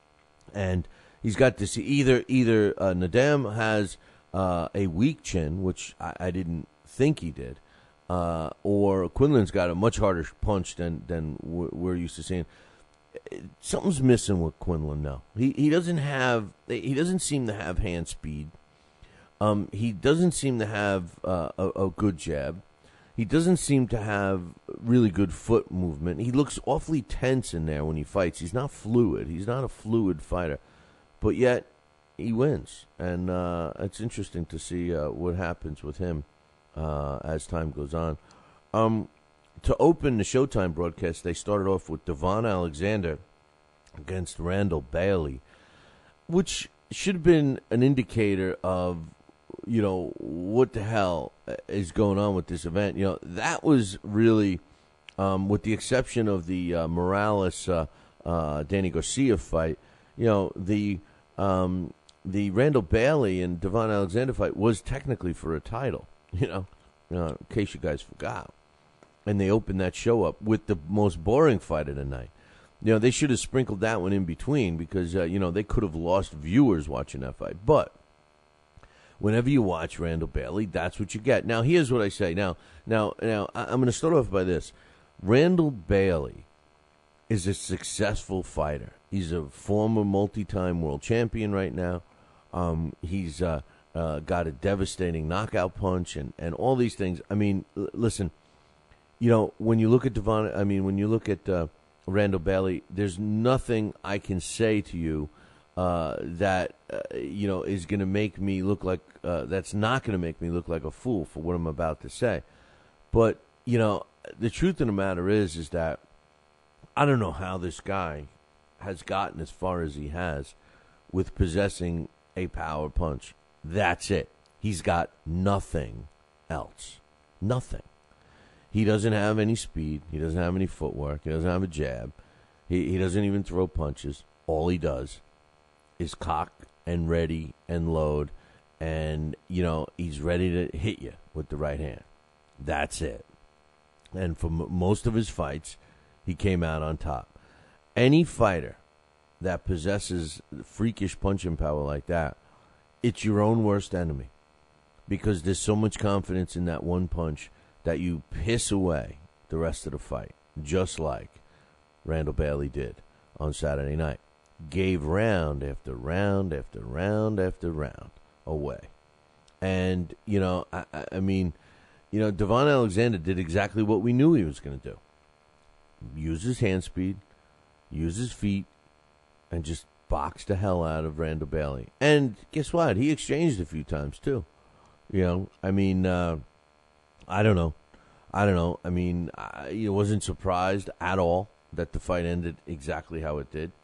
And he's got to see either either uh, Nadam has uh, a weak chin, which I, I didn't think he did. Uh, or Quinlan's got a much harder punch than than we're used to seeing. Something's missing with Quinlan now. He he doesn't have he doesn't seem to have hand speed. Um, he doesn't seem to have uh, a, a good jab. He doesn't seem to have really good foot movement. He looks awfully tense in there when he fights. He's not fluid. He's not a fluid fighter, but yet he wins, and uh, it's interesting to see uh, what happens with him. Uh, as time goes on. Um, to open the Showtime broadcast, they started off with Devon Alexander against Randall Bailey, which should have been an indicator of, you know, what the hell is going on with this event. You know, that was really, um, with the exception of the uh, Morales uh, uh, Danny Garcia fight, you know, the um, the Randall Bailey and Devon Alexander fight was technically for a title. You know, uh, in case you guys forgot. And they opened that show up with the most boring fight of the night. You know, they should have sprinkled that one in between because, uh, you know, they could have lost viewers watching that fight. But whenever you watch Randall Bailey, that's what you get. Now, here's what I say. Now, now, now I'm going to start off by this. Randall Bailey is a successful fighter. He's a former multi-time world champion right now. Um, he's... Uh, Uh, got a devastating knockout punch and, and all these things. I mean, l- listen, you know, when you look at Devon, I mean, when you look at uh, Randall Bailey, there's nothing I can say to you uh, that, uh, you know, is going to make me look like, uh, that's not going to make me look like a fool for what I'm about to say. But, you know, the truth of the matter is, is that I don't know how this guy has gotten as far as he has with possessing a power punch. That's it. He's got nothing else. Nothing. He doesn't have any speed. He doesn't have any footwork. He doesn't have a jab. He he doesn't even throw punches. All he does is cock and ready and load, and, you know, he's ready to hit you with the right hand. That's it. And for m- most of his fights, he came out on top. Any fighter that possesses freakish punching power like that, it's your own worst enemy because there's so much confidence in that one punch that you piss away the rest of the fight, just like Randall Bailey did on Saturday night. Gave round after round after round after round away. And, you know, I, I mean, you know, Devon Alexander did exactly what we knew he was going to do. Use his hand speed, use his feet, and just boxed the hell out of Randall Bailey. And guess what? He exchanged a few times, too. You know, I mean, uh, I don't know. I don't know. I mean, I wasn't surprised at all that the fight ended exactly how it did.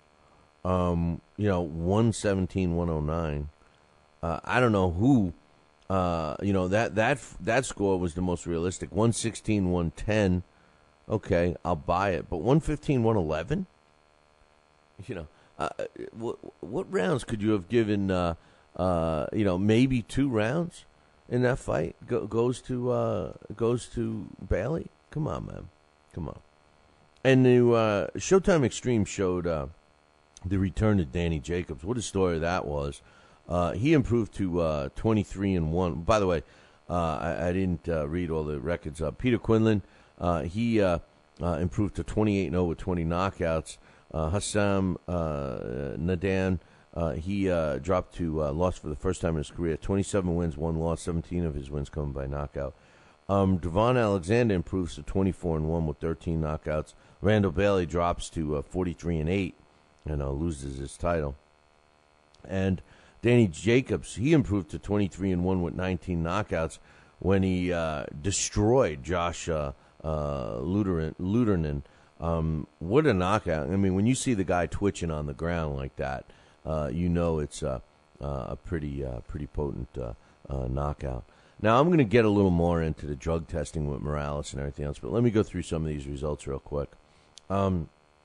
Um, you know, one seventeen one oh nine. Uh, I don't know who, uh, you know, that, that, that score was the most realistic. one sixteen one ten. Okay, I'll buy it. But one fifteen one eleven? you know, uh, what, what rounds could you have given, uh, uh, you know, maybe two rounds in that fight Go, goes to uh, goes to Bailey? Come on, man. Come on. And the uh, Showtime Extreme showed uh, the return of Danny Jacobs. What a story that was. Uh, he improved to uh, twenty-three and one. By the way, uh, I, I didn't uh, read all the records. Uh, Peter Quinlan, uh, he uh, uh, improved to twenty-eight and oh with twenty knockouts. Uh, Hassam uh, Nadan, uh, he uh, dropped to uh, loss for the first time in his career. twenty-seven wins, one loss, seventeen of his wins coming by knockout. Um, Devon Alexander improves to twenty-four and one with thirteen knockouts. Randall Bailey drops to uh, forty-three and eight and uh, loses his title. And Danny Jacobs, he improved to twenty-three and one with nineteen knockouts when he uh, destroyed Josh uh, uh, Luderin. Ludernan. Um, what a knockout. I mean, when you see the guy twitching on the ground like that, uh, you know it's uh, uh, a pretty uh, pretty potent uh, uh, knockout. Now, I'm going to get a little more into the drug testing with Morales and everything else, but let me go through some of these results real quick. Um,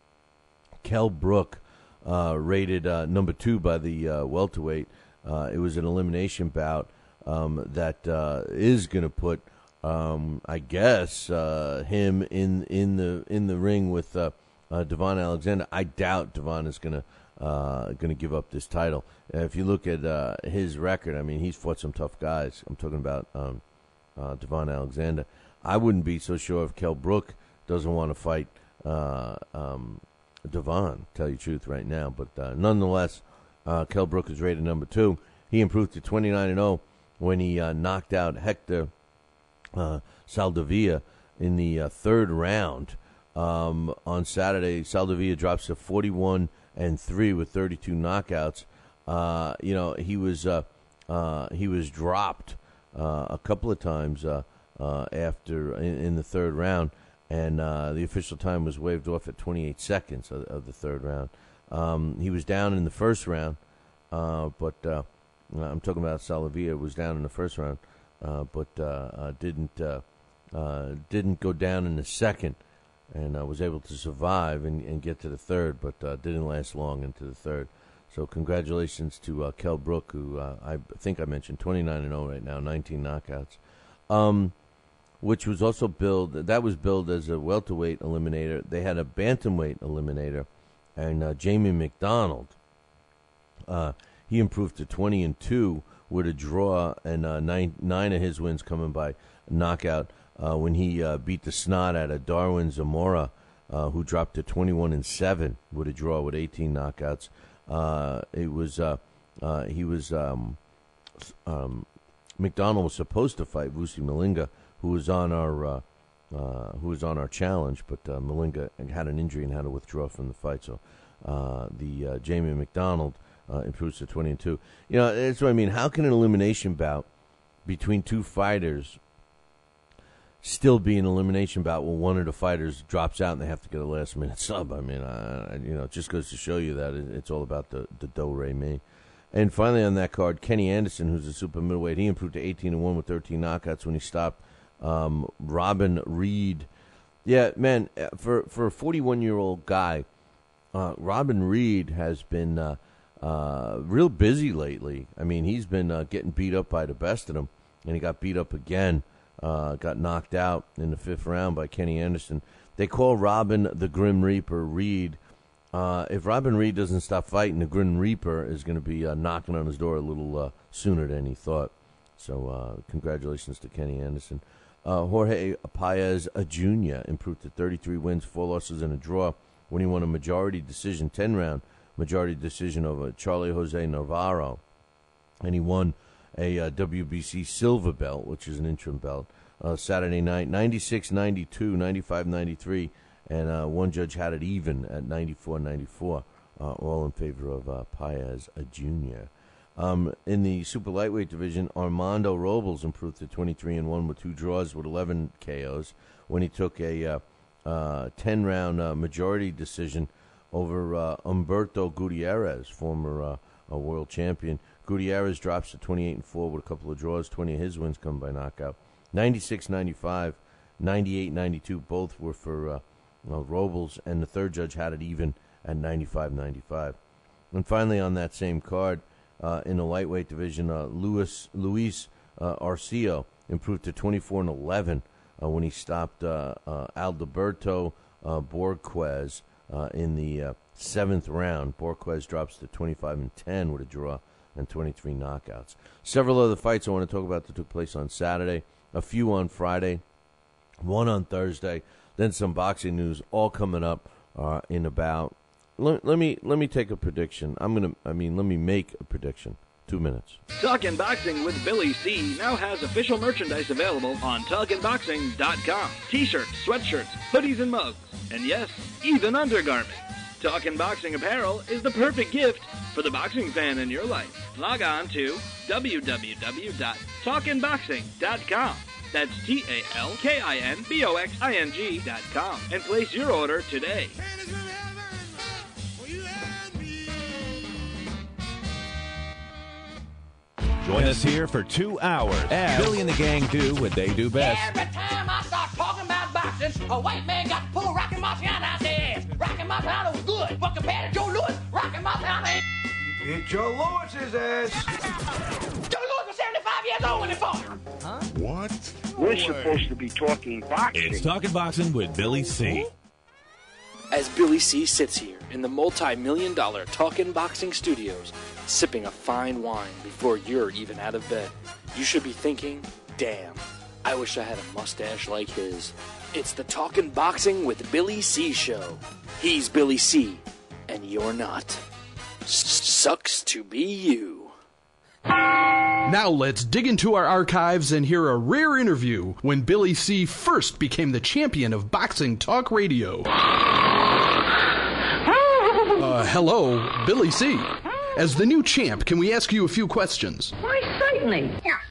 Kell Brook, uh, rated uh, number two by the uh, welterweight. Uh, it was an elimination bout um, that uh, is going to put, um, I guess, uh, him in in the in the ring with uh, uh, Devon Alexander. I doubt Devon is going to uh, going to give up this title. Uh, if you look at uh, his record, I mean, he's fought some tough guys. I'm talking about um, uh, Devon Alexander. I wouldn't be so sure if Kell Brook doesn't want to fight uh, um, Devon, tell you the truth right now. But uh, nonetheless, uh, Kell Brook is rated number two. He improved to twenty-nine and oh when he uh, knocked out Hector uh, Saldivia in the uh, third round. Um, on Saturday, Saldivia drops to forty-one and three with thirty-two knockouts. Uh, you know, he was uh, uh, he was dropped uh, a couple of times uh, uh, after in, in the third round, and uh, the official time was waved off at twenty-eight seconds of, of the third round. Um, he was down in the first round, uh, but uh, I'm talking about Saldivia was down in the first round, uh, but uh, uh, didn't uh, uh, didn't go down in the second, and uh, was able to survive and, and get to the third, but uh, didn't last long into the third. So congratulations to uh, Kell Brook, who uh, I think I mentioned twenty-nine and oh right now, nineteen knockouts, um, which was also billed. That was billed as a welterweight eliminator. They had a bantamweight eliminator, and uh, Jamie McDonald. Uh, he improved to twenty and two with a draw, and uh, nine nine of his wins coming by knockout uh, when he uh, beat the snot out of Darwin Zamora, uh, who dropped to twenty-one and seven with a draw with eighteen knockouts. Uh, it was uh, uh, he was um, um, McDonald was supposed to fight Vusi Malinga, who was on our uh, uh, who was on our challenge, but uh, Malinga had an injury and had to withdraw from the fight. So uh, the uh, Jamie McDonald uh, improves to twenty and two. You know, that's what I mean. How can an elimination bout between two fighters still be an elimination bout when one of the fighters drops out and they have to get a last minute sub? I mean, I, you know, it just goes to show you that it, it's all about the the do-re-mi. And finally on that card, Kenny Anderson, who's a super middleweight, he improved to eighteen and one with thirteen knockouts when he stopped um, Robin Reed. Yeah, man, for for a forty-one-year-old guy, uh, Robin Reed has been uh, uh, real busy lately. I mean, he's been uh, getting beat up by the best of them, and he got beat up again. Uh, got knocked out in the fifth round by Kenny Anderson. They call Robin the Grim Reaper Reed. Uh, if Robin Reed doesn't stop fighting, the Grim Reaper is going to be uh, knocking on his door a little uh, sooner than he thought. So uh, congratulations to Kenny Anderson. Uh, Jorge Paez Junior improved to thirty-three wins, four losses, and a draw when he won a majority decision, ten-round majority decision over Charlie Jose Navarro. And he won a uh, W B C silver belt, which is an interim belt, uh, Saturday night, ninety-six ninety-two, ninety-five ninety-three, and uh, one judge had it even at ninety-four ninety-four, uh, all in favor of uh, Paez Junior Um, in the super lightweight division, Armando Robles improved to twenty-three and one with two draws with eleven K Os when he took a uh, uh, ten-round uh, majority decision over uh, Humberto Gutierrez, former uh, a world champion. Gutierrez drops to twenty-eight and four with a couple of draws. twenty of his wins come by knockout. ninety-six ninety-five, ninety-eight ninety-two, both were for uh, well, Robles, and the third judge had it even at ninety-five ninety-five. And finally, on that same card, uh, in the lightweight division, uh, Luis Luis uh, Arcio improved to twenty-four and eleven uh, when he stopped uh, uh, Alberto uh, Borquez uh, in the uh, seventh round. Borquez drops to twenty-five and ten with a draw and twenty-three knockouts. Several other fights I want to talk about that took place on Saturday, a few on Friday, one on Thursday, then some boxing news, all coming up uh, in about. Let, let me let me take a prediction. I'm gonna. I mean, let me make a prediction. Two minutes. Talkin' Boxing with Billy C. now has official merchandise available on talkin boxing dot com. T-shirts, sweatshirts, hoodies, and mugs. And yes, even undergarments. Talkin' Boxing apparel is the perfect gift for the boxing fan in your life. Log on to w w w dot talkin boxing dot com. That's T A L K I N B O X I N G dot com. And place your order today. Join us here for two hours as Billy and the gang do what they do best. Every time I start talking about boxing, a white man got to pull Rocky Marciano out the ass. Rocky Marciano was good, but compared to Joe Louis, Rocky Marciano ain't. Beat Joe Louis's ass. Joe Louis was seventy-five years old when he fought. Huh? What? We're supposed to be talking boxing. It's Talking Boxing with Billy C. As Billy C sits here in the multi-million dollar Talkin' Boxing Studios, sipping a fine wine before you're even out of bed, you should be thinking, damn, I wish I had a mustache like his. It's the Talkin' Boxing with Billy C show. He's Billy C, and you're not. S- sucks to be you. Now let's dig into our archives and hear a rare interview when Billy C first became the champion of boxing talk radio. Uh, hello, Billy C. As the new champ, can we ask you a few questions? Why, certainly.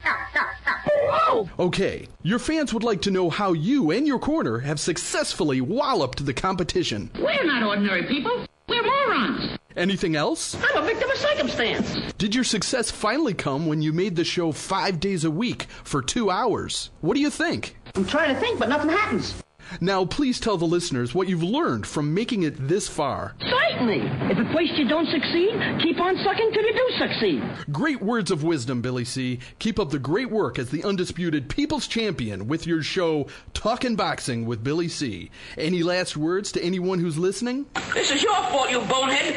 Okay, your fans would like to know how you and your corner have successfully walloped the competition. We're not ordinary people. We're morons. Anything else? I'm a victim of circumstance. Did your success finally come when you made the show five days a week for two hours? What do you think? I'm trying to think, but nothing happens. Now, please tell the listeners what you've learned from making it this far. Certainly. If at first you don't succeed, keep on sucking till you do succeed. Great words of wisdom, Billy C. Keep up the great work as the undisputed People's Champion with your show, Talkin' Boxing with Billy C. Any last words to anyone who's listening? This is your fault, you bonehead.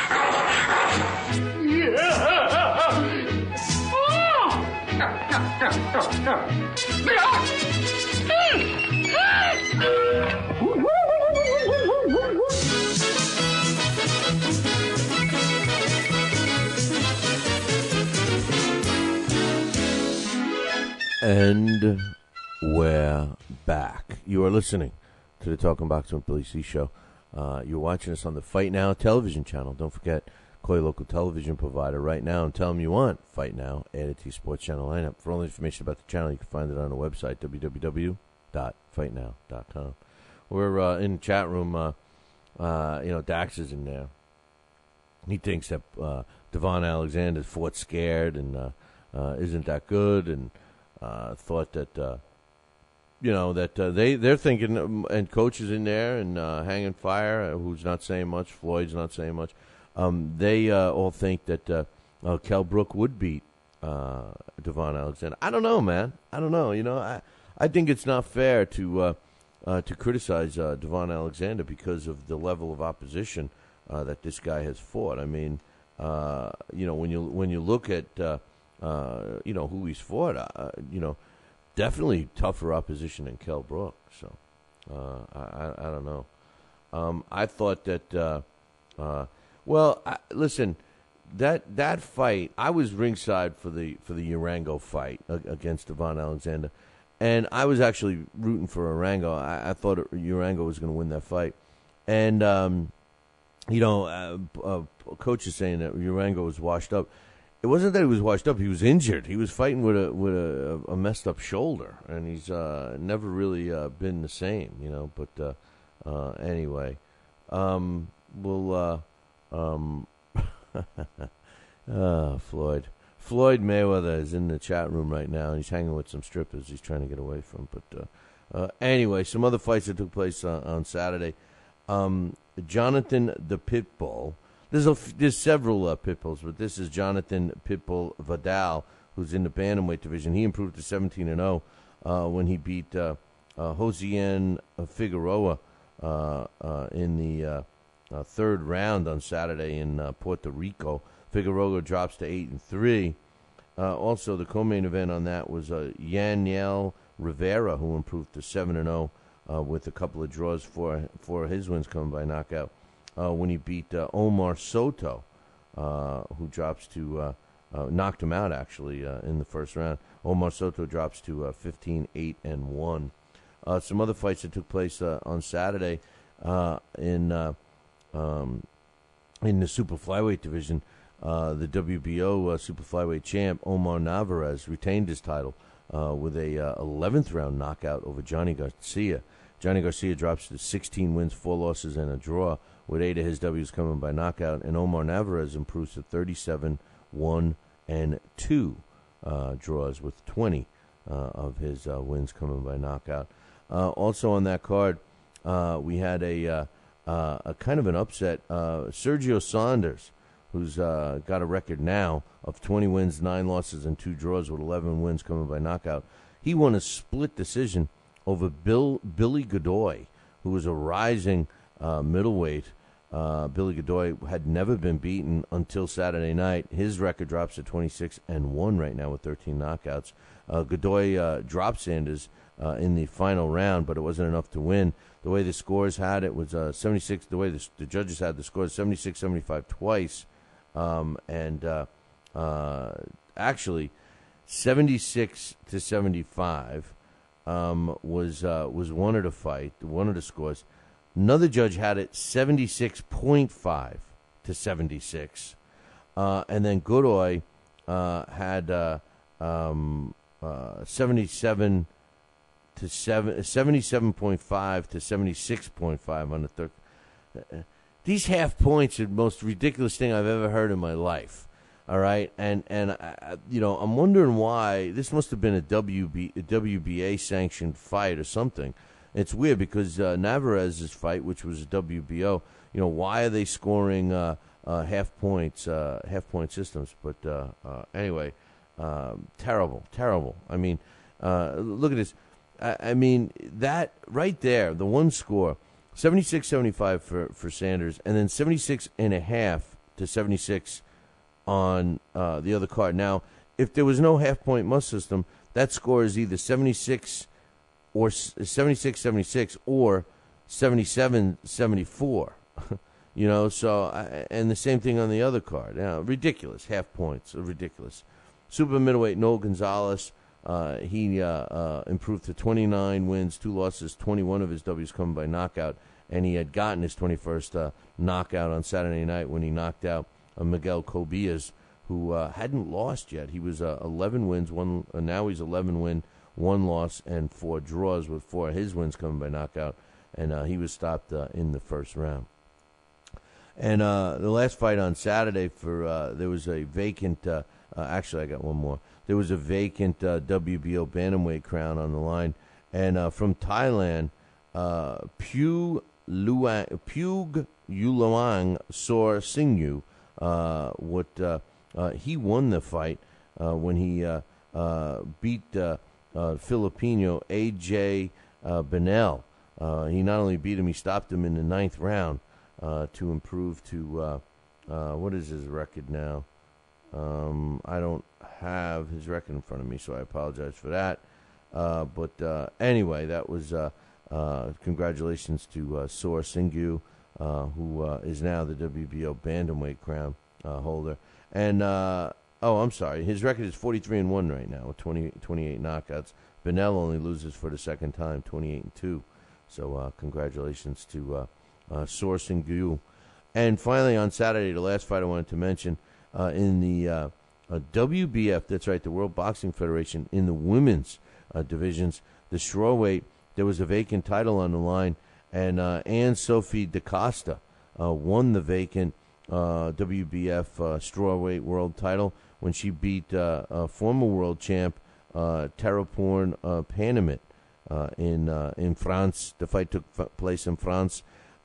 And we're back. You are listening to the Talking Boxing with Billy C show. Uh, you're watching us on the Fight Now television channel. Don't forget, call your local television provider right now and tell them you want Fight Now added to your sports channel lineup. For all information about the channel, you can find it on the website, w w w dot fight now dot com. We're uh, in the chat room. Uh, uh, you know, Dax is in there. He thinks that uh, Devon Alexander fought scared and uh, uh, isn't that good, and uh, thought that uh, you know that uh, they they're thinking, um, and coaches in there and uh, Hanging Fire, uh, who's not saying much, Floyd's not saying much. Um, they uh, all think that uh, uh, Kell Brook would beat uh, Devon Alexander. I don't know, man. I don't know. You know, I I think it's not fair to uh, uh, to criticize uh, Devon Alexander because of the level of opposition uh, that this guy has fought. I mean, uh, you know, when you when you look at uh, uh, you know who he's fought, uh, you know, definitely tougher opposition than Kell Brook. So uh, I, I I don't know. Um, I thought that. Uh, uh, Well, I, listen, that that fight, I was ringside for the for the Urango fight uh, against Devon Alexander, and I was actually rooting for Urango. I, I thought Urango was going to win that fight, and um, you know, uh, uh, coach is saying that Urango was washed up. It wasn't that he was washed up; he was injured. He was fighting with a with a, a messed up shoulder, and he's uh, never really uh, been the same, you know. But uh, uh, anyway, um, we'll. Uh, Um, uh, Floyd. Floyd Mayweather is in the chat room right now, and he's hanging with some strippers he's trying to get away from. But uh, uh, anyway, some other fights that took place uh, on Saturday. Um, Jonathan the Pitbull. There's, a, there's several uh, Pitbulls, but this is Jonathan Pitbull Vidal, who's in the bantamweight division. He improved to seventeen and oh uh, when he beat uh, uh, Josiane Figueroa uh, uh, in the uh, uh, third round on Saturday in uh, Puerto Rico. Figueroa drops to eight and three. Uh, also, the co-main event on that was uh, Yaniel Rivera, who improved to seven and oh uh, with a couple of draws for for his wins coming by knockout uh, when he beat uh, Omar Soto, uh, who drops to uh, uh, knocked him out actually uh, in the first round. Omar Soto drops to uh, fifteen eight and one. Uh, some other fights that took place uh, on Saturday uh, in uh, um, in the super flyweight division. Uh, the W B O uh, super flyweight champ Omar Navarez retained his title uh, with a uh, eleventh round knockout over Johnny Garcia. Johnny Garcia drops to sixteen wins, four losses, and a draw, with eight of his W's coming by knockout, and Omar Navarez improves to thirty-seven one and two uh, draws, with twenty uh, of his uh, wins coming by knockout. Uh, also on that card, uh, we had a, uh, uh, a kind of an upset. Uh, Sergio Saunders, who's uh, got a record now of twenty wins, nine losses, and two draws, with eleven wins coming by knockout. He won a split decision over Bill Billy Godoy, who was a rising uh, middleweight. Uh, Billy Godoy had never been beaten until Saturday night. His record drops to twenty-six and one right now with thirteen knockouts. Uh, Godoy uh, dropped Sanders uh, in the final round, but it wasn't enough to win. The way the scores had it was uh, seventy-six. The way the, the judges had the scores, seventy-six seventy-five twice. Um, and uh, uh, actually, seventy-six to seventy-five um, was uh, was one of the fight, one of the scores. Another judge had it seventy-six point five to seventy-six, uh, and then Godoy uh, had uh, um, uh, seventy-seven to seven, seventy-seven point five to seventy-six point five on the third. Uh, These half points are the most ridiculous thing I've ever heard in my life. All right, and and uh, you know, I'm wondering why this must have been a W B a W B A sanctioned fight or something. It's weird because uh, Navarez's fight, which was a W B O, you know, why are they scoring uh, uh, half points, uh, half point systems? But uh, uh, anyway, um, terrible, terrible. I mean, uh, look at this. I, I mean, that right there, the one score. seventy-six seventy-five for, for Sanders, and then seventy-six and a half to seventy-six on uh, the other card. Now, if there was no half-point must system, that score is either seventy-six or seventy-six seventy-six or seventy-seven seventy-four. You know, so, and the same thing on the other card. You know, ridiculous, half points, ridiculous. Super middleweight Noel Gonzalez, Uh, he uh, uh, improved to twenty-nine wins, two losses, twenty-one of his W's coming by knockout, and he had gotten his twenty-first uh, knockout on Saturday night when he knocked out uh, Miguel Cobillas, who uh, hadn't lost yet. He was uh, eleven wins, one. Uh, now he's eleven win, one loss, and four draws, with four of his wins coming by knockout, and uh, he was stopped uh, in the first round. And uh, the last fight on Saturday, for uh, there was a vacant. Uh, uh, actually, I got one more. There was a vacant uh, W B O bantamweight crown on the line, and uh, from Thailand, uh, Pug Luang, Pug Yuluang Sor Singyu, uh, what uh, uh, he won the fight uh, when he uh, uh, beat uh, uh, Filipino A J uh, Benel. Uh, he not only beat him, he stopped him in the ninth round uh, to improve to uh, uh, what is his record now? Um, I don't have his record in front of me, so I apologize for that. Uh, but uh, anyway, that was uh, uh, congratulations to uh, Sor Singyu, uh, who uh, is now the W B O bantamweight crown uh, holder. And uh, oh, I'm sorry, his record is forty-three and one right now with twenty, twenty-eight knockouts. Benel only loses for the second time, twenty-eight and two. So uh, congratulations to uh, uh, Sor Singyu. And finally, on Saturday, the last fight I wanted to mention. Uh, in the uh, uh, W B F, that's right, the World Boxing Federation, in the women's uh, divisions, the strawweight, there was a vacant title on the line, and uh, Anne-Sophie DaCosta uh, won the vacant uh, W B F uh, strawweight world title when she beat uh, uh, former world champ uh, Taraporn uh, Panamit uh, in uh, in France. The fight took f- place in France.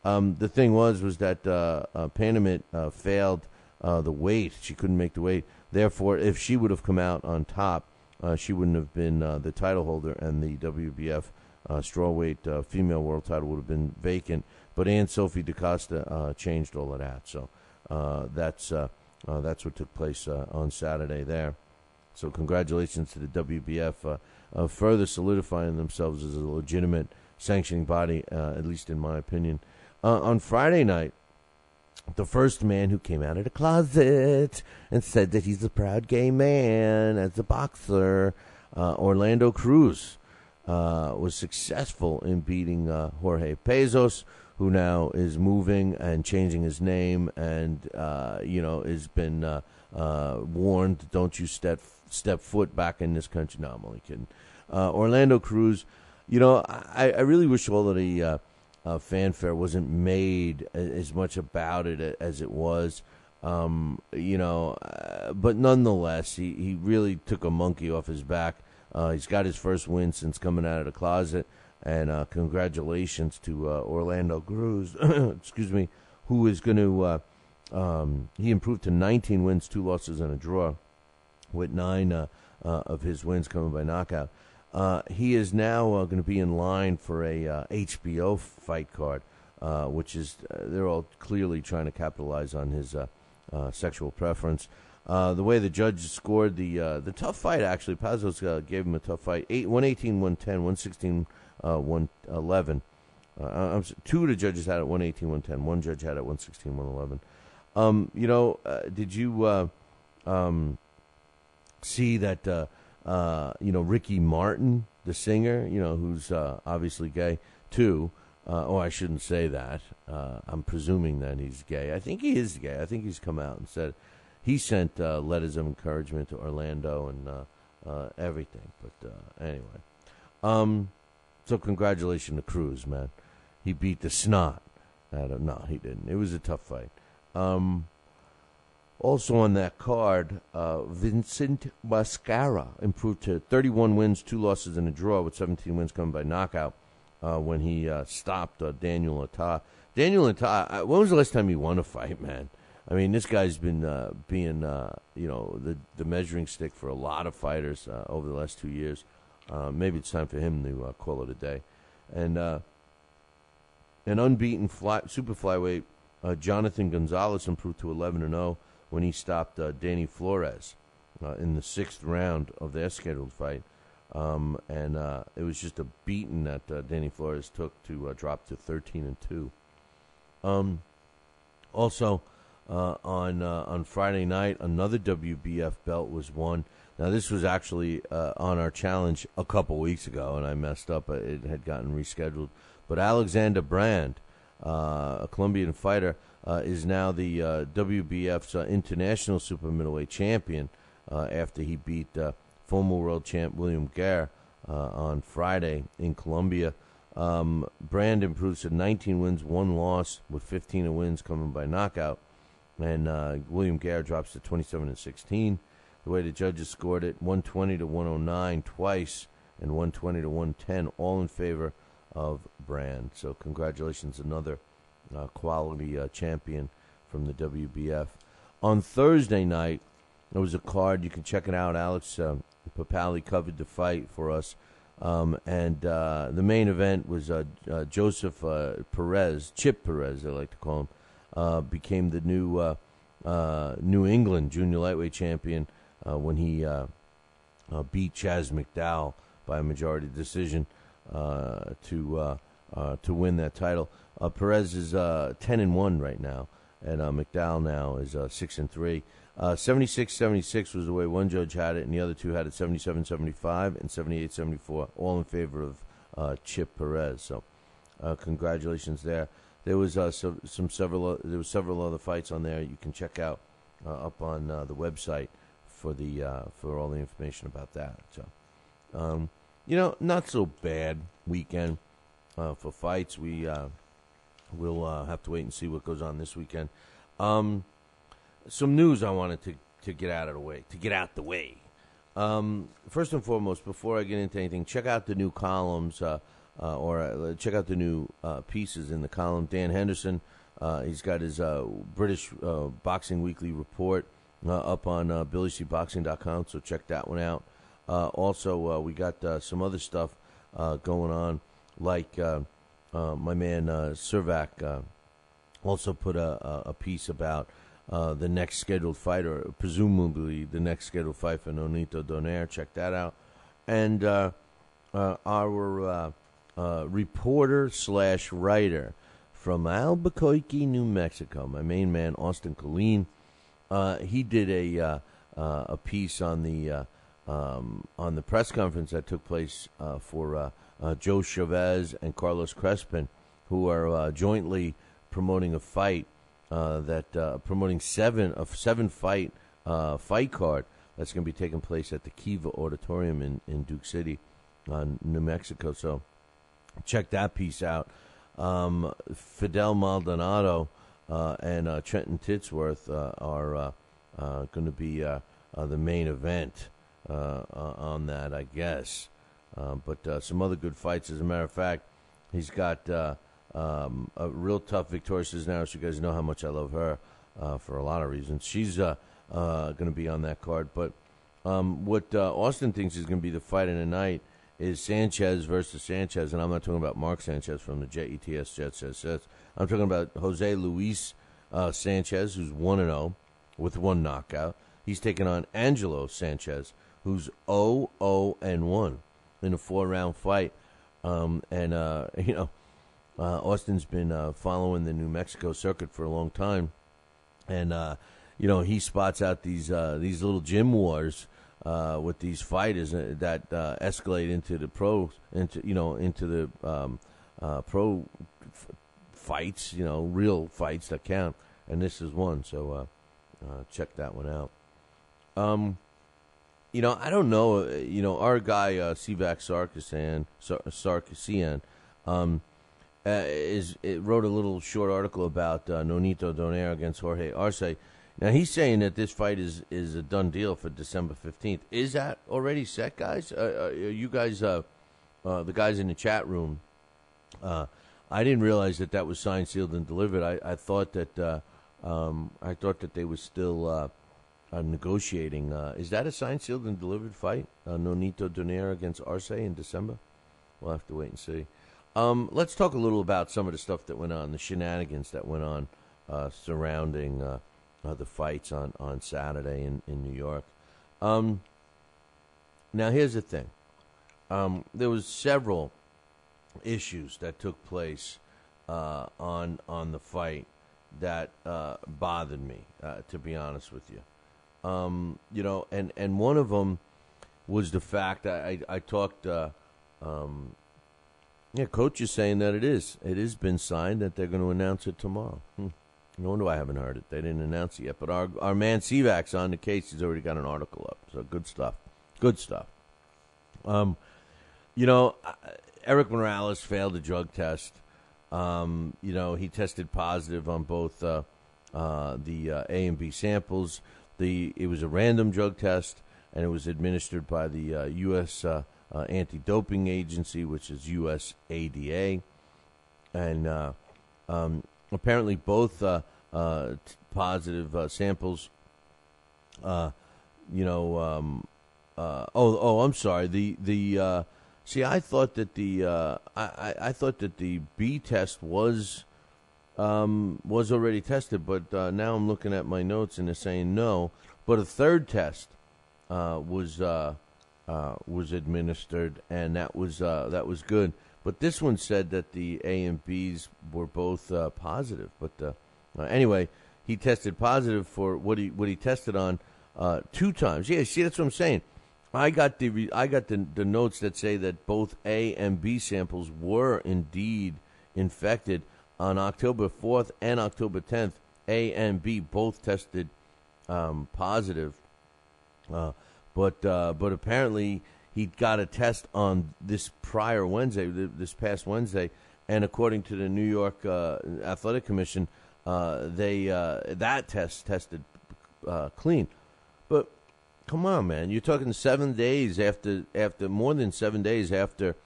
Um, the thing was was that uh, uh, Panamint uh, failed uh, the weight. She couldn't make the weight. Therefore, if she would have come out on top, uh, she wouldn't have been uh, the title holder, and the W B F uh, strawweight uh, female world title would have been vacant. But Ann Sophie DaCosta uh, changed all of that. So uh, that's uh, uh, that's what took place uh, on Saturday there. So congratulations to the W B F, uh, uh, further solidifying themselves as a legitimate sanctioning body, uh, at least in my opinion. Uh, on Friday night, the first man who came out of the closet and said that he's a proud gay man as a boxer, uh, Orlando Cruz, uh, was successful in beating uh, Jorge Pezos, who now is moving and changing his name and, uh, you know, has been uh, uh, warned, don't you step step foot back in this country. No, I'm only kidding. Uh, Orlando Cruz, you know, I, I really wish all of the uh, uh, fanfare wasn't made as much about it as it was. Um, you know, uh, but nonetheless, he, he really took a monkey off his back. Uh, he's got his first win since coming out of the closet. And uh, congratulations to uh, Orlando Cruz, excuse me, who is going to, uh, um, he improved to nineteen wins, two losses, and a draw, with nine uh, uh, of his wins coming by knockout. Uh, he is now uh, going to be in line for a uh, H B O fight card, uh, which is, uh, they're all clearly trying to capitalize on his uh, uh, sexual preference. Uh, the way the judges scored the uh, the tough fight, actually, Pazos uh, gave him a tough fight, Eight, one eighteen, one ten, one sixteen, Uh, one eleven. Uh, I'm, two of the judges had it one eighteen, one ten. One judge had it one sixteen, one eleven. Um, you know, uh, did you uh, um, see that, uh, uh, you know, Ricky Martin, the singer, you know, who's uh, obviously gay, too. Uh, oh, I shouldn't say that. Uh, I'm presuming that he's gay. I think he is gay. I think he's come out and said he sent uh, letters of encouragement to Orlando and uh, uh, everything. But uh, anyway. Um... So congratulations to Cruz, man. He beat the snot out of, no, he didn't. It was a tough fight. Um, also on that card, uh, Vincent Mascara improved to thirty-one wins, two losses, and a draw, with seventeen wins coming by knockout uh, when he uh, stopped uh, Daniel Ata. Daniel Ata, when was the last time he won a fight, man? I mean, this guy's been uh, being, uh, you know, the, the measuring stick for a lot of fighters uh, over the last two years. Uh, maybe it's time for him to uh, call it a day. And uh, an unbeaten fly, super flyweight, uh, Jonathan Gonzalez, improved to eleven and oh when he stopped uh, Danny Flores uh, in the sixth round of their scheduled fight. Um, and uh, it was just a beating that uh, Danny Flores took to uh, drop to thirteen and two. Um, also, uh, on uh, on Friday night, another W B F belt was won. Now, this was actually uh, on our challenge a couple weeks ago, and I messed up. It had gotten rescheduled. But Alexander Brand, uh, a Colombian fighter, uh, is now the uh, W B F's uh, international super middleweight champion uh, after he beat uh, former world champ William Gare uh, on Friday in Colombia. Um, Brand improves to nineteen wins, one loss, with fifteen wins coming by knockout. And uh, William Gare drops to twenty-seven and sixteen. The way the judges scored it, one twenty to one oh nine twice, and one twenty to one ten, all in favor of Brand. So congratulations, another uh, quality uh, champion from the W B F. On Thursday night, there was a card. You can check it out. Alex uh, Papali covered the fight for us. Um, and uh, the main event was uh, uh, Joseph uh, Perez, Chip Perez, I like to call him, uh, became the new uh, uh, New England junior lightweight champion. Uh, when he uh, uh, beat Chaz McDowell by a majority decision uh, to uh, uh, to win that title. Uh, Perez is uh, ten and one right now, and uh, McDowell now is uh, six and three. Uh, seventy-six seventy-six was the way one judge had it, and the other two had it seventy-seven seventy-five and seventy-eight seventy-four, all in favor of uh, Chip Perez. So, uh, congratulations there. There was uh, so, some several uh, there was several other fights on there you can check out uh, up on uh, the website for the uh, for all the information about that. So, um, you know, not so bad weekend uh, for fights. We uh, will uh, have to wait and see what goes on this weekend. Um, some news I wanted to, to get out of the way, to get out the way. Um, first and foremost, before I get into anything, check out the new columns uh, uh, or uh, check out the new uh, pieces in the column. Dan Henderson, uh, he's got his uh, British uh, Boxing Weekly report uh, up on uh, billy c boxing dot com, so check that one out. Uh, also, uh, we got uh, some other stuff uh, going on, like uh, uh, my man uh, Servac uh, also put a, a, a piece about uh, the next scheduled fight, or presumably the next scheduled fight for Nonito Donaire. Check that out. And uh, uh, our uh, uh, reporter slash writer from Albuquerque, New Mexico, my main man, Austin Colleen, uh, he did a uh, uh, a piece on the uh, um, on the press conference that took place uh, for uh, uh, Joe Chavez and Carlos Crespin, who are uh, jointly promoting a fight uh, that uh, promoting seven a seven fight uh, fight card that's going to be taking place at the Kiva Auditorium in, in Duke City, uh, New Mexico. So check that piece out. Um, Fidel Maldonado uh, and uh, Trenton Titsworth uh, are uh, uh, going to be uh, uh, the main event uh, uh, on that, I guess. Uh, but uh, some other good fights. As a matter of fact, he's got uh, um, a real tough Victoria Cisneros. You guys know how much I love her uh, for a lot of reasons. She's uh, uh, going to be on that card. But um, what uh, Austin thinks is going to be the fight of the night is Sanchez versus Sanchez. And I'm not talking about Mark Sanchez from the J E T S Jets. I'm talking about Jose Luis uh, Sanchez, who's one and oh with one knockout. He's taking on Angelo Sanchez, who's oh oh and one in a four-round fight. Um, and, uh, you know, uh, Austin's been uh, following the New Mexico circuit for a long time. And, uh, you know, he spots out these uh, these little gym wars uh, with these fighters that uh, escalate into the pro, into you know, into the um, uh, pro f- fights, you know, real fights that count. And this is one, so uh, uh, check that one out. Um, you know, I don't know. You know, our guy uh, Sivak Sarkisian, Sar- Sarkisian, um, uh, is it wrote a little short article about uh, Nonito Donaire against Jorge Arce. Now he's saying that this fight is, is a done deal for December fifteenth. Is that already set, guys? Uh, uh, you guys, uh, uh, the guys in the chat room, uh, I didn't realize that that was signed, sealed, and delivered. I, I thought that uh, um, I thought that they were still uh, uh, negotiating. Uh, is that a signed, sealed, and delivered fight? Uh, Nonito Donaire against Arce in December? We'll have to wait and see. Um, let's talk a little about some of the stuff that went on, the shenanigans that went on uh, surrounding uh, uh, the fights on, on Saturday in, in New York. Um, now, here's the thing. Um, there was several issues that took place uh, on on the fight that uh, bothered me, uh, to be honest with you. Um, you know, and, and one of them was the fact I, I, I talked... Uh, um, Yeah, coach is saying that it is. It has been signed, that they're going to announce it tomorrow. Hmm. No wonder I haven't heard it. They didn't announce it yet. But our our man Sivak's on the case. He's already got an article up. So good stuff. Good stuff. Um, you know, Eric Morales failed a drug test. Um, you know, he tested positive on both uh, uh, the uh, A and B samples. The It was a random drug test, and it was administered by the uh, U S Uh, Uh, anti-doping agency, which is U S A D A, and uh, um, apparently both uh, uh, t- positive uh, samples. Uh, you know, um, uh, oh, oh, I'm sorry. The the uh, see, I thought that the uh, I, I, I thought that the B test was um, was already tested, but uh, now I'm looking at my notes and they're saying no. But a third test uh, was. Uh, Uh, was administered, and that was uh, that was good. But this one said that the A and B's were both uh, positive. But uh, uh, anyway, he tested positive for what he what he tested on uh, two times. Yeah, see, that's what I'm saying. I got the I got the the notes that say that both A and B samples were indeed infected on October fourth and October tenth. A and B both tested um, positive. Uh, But uh, but apparently he got a test on this prior Wednesday, this past Wednesday, and according to the New York uh, Athletic Commission, uh, they uh, that test tested uh, clean. But come on, man, you're talking seven days after after more than seven days after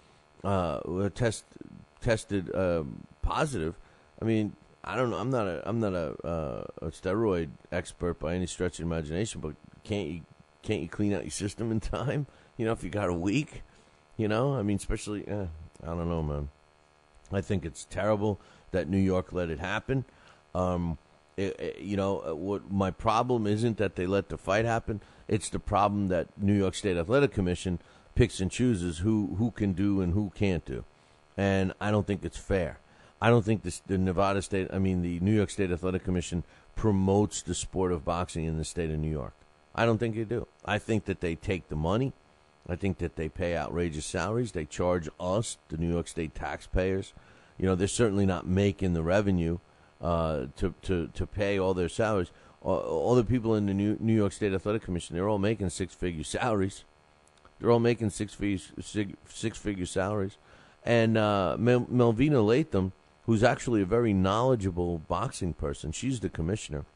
uh, were test tested uh, positive. I mean, I don't know. I'm not a I'm not a, uh, a steroid expert by any stretch of the imagination, but can't you can't you clean out your system in time? You know, if you got a week, you know, I mean, especially uh, I don't know, man. I think it's terrible that New York let it happen. Um, it, it, you know, what my problem isn't that they let the fight happen. It's the problem that New York State Athletic Commission picks and chooses who, who can do and who can't do. And I don't think it's fair. I don't think this, the Nevada State, I mean, the New York State Athletic Commission promotes the sport of boxing in the state of New York. I don't think they do. I think that they take the money. I think that they pay outrageous salaries. They charge us, the New York State taxpayers. You know, they're certainly not making the revenue uh, to, to, to pay all their salaries. All, all the people in the New, New York State Athletic Commission, they're all making six-figure salaries. They're all making six-figure six-figure salaries. And uh, Mel- Melvina Latham, who's actually a very knowledgeable boxing person, she's the commissioner.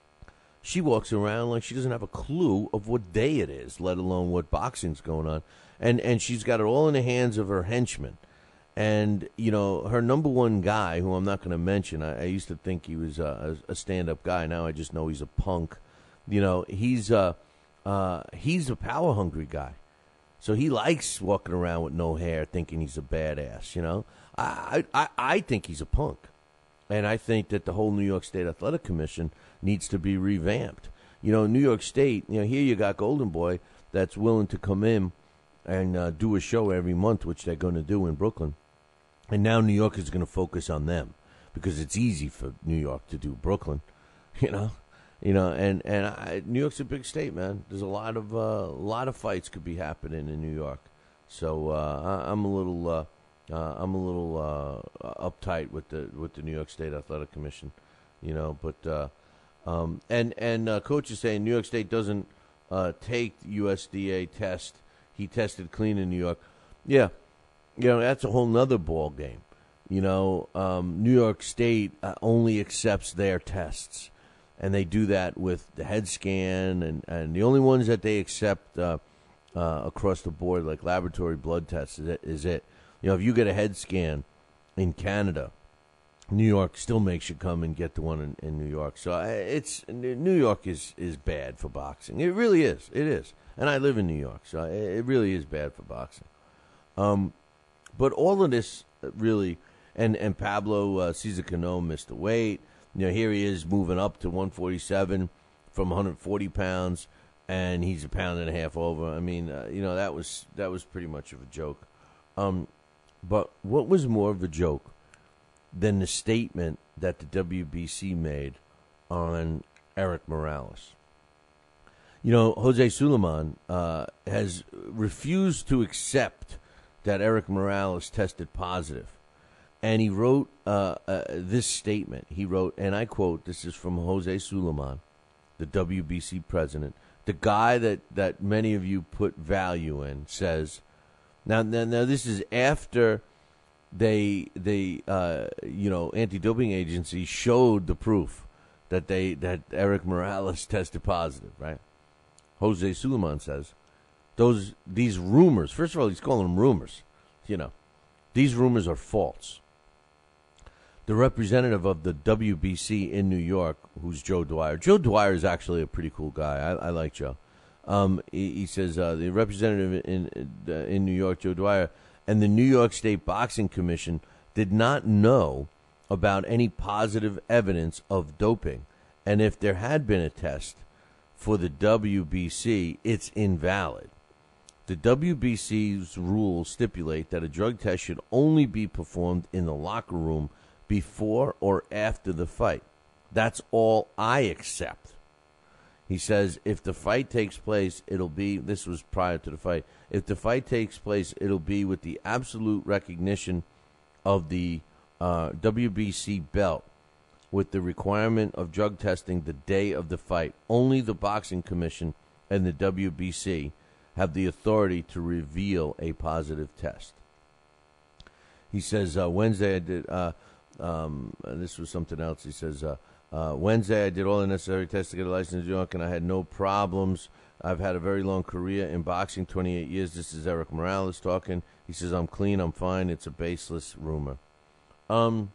She walks around like she doesn't have a clue of what day it is, let alone what boxing's going on. And and she's got it all in the hands of her henchmen. And, you know, her number one guy, who I'm not going to mention, I, I used to think he was a, a stand-up guy. Now I just know he's a punk. You know, he's a, uh, he's a power-hungry guy. So he likes walking around with no hair thinking he's a badass, you know. I, I, I think he's a punk. And I think that the whole New York State Athletic Commission needs to be revamped. You know, New York State, you know, here you got Golden Boy that's willing to come in and uh, do a show every month, which they're going to do in Brooklyn. And now New York is going to focus on them because it's easy for New York to do Brooklyn, you know. You know, and, and I, New York's a big state, man. There's a lot of uh, a lot of fights could be happening in New York. So uh, I, I'm a little uh, uh, I'm a little uh, uptight with the with the New York State Athletic Commission, you know. But uh, um, and and uh, coach is saying New York State doesn't uh, take U S D A test. He tested clean in New York. Yeah, you know, that's a whole nother ball game. You know, um, New York State uh, only accepts their tests. And they do that with the head scan, and, and the only ones that they accept uh, uh, across the board, like laboratory blood tests, is it, is it. You know, if you get a head scan in Canada, New York still makes you come and get the one in, in New York. So I, it's New York is, is bad for boxing. It really is. It is. And I live in New York, so it really is bad for boxing. Um, but all of this really, and, and Pablo uh, Cesar Cano missed the weight. You know, here he is moving up to one forty-seven from one hundred forty pounds, and he's a pound and a half over. I mean, uh, you know, that was that was pretty much of a joke. Um, but what was more of a joke than the statement that the W B C made on Eric Morales? You know, Jose Suleiman uh, has refused to accept that Eric Morales tested positive. And he wrote uh, uh, this statement. He wrote, and I quote, this is from Jose Suleiman, the W B C president, the guy that, that many of you put value in, says, now, now, now this is after they, they uh, you know, anti-doping agency showed the proof that they that Eric Morales tested positive, right? Jose Suleiman says, those these rumors, first of all, he's calling them rumors, you know, these rumors are false. The representative of the W B C in New York, who's Joe Dwyer. Joe Dwyer is actually a pretty cool guy. I, I like Joe. Um, he, he says uh, the representative in uh, in New York, Joe Dwyer, and the New York State Boxing Commission did not know about any positive evidence of doping. And if there had been a test for the W B C, it's invalid. The W B C's rules stipulate that a drug test should only be performed in the locker room before or after the fight. That's all I accept. He says if the fight takes place, it'll be, this was prior to the fight, if the fight takes place, it'll be with the absolute recognition of the uh, W B C belt with the requirement of drug testing the day of the fight. Only the Boxing Commission and the W B C have the authority to reveal a positive test. He says uh, Wednesday I did... Uh, Um, this was something else. He says, uh, uh, Wednesday I did all the necessary tests to get a license in New York, and I had no problems. I've had a very long career in boxing, twenty-eight years. This is Eric Morales talking. He says, I'm clean, I'm fine, it's a baseless rumor. Um,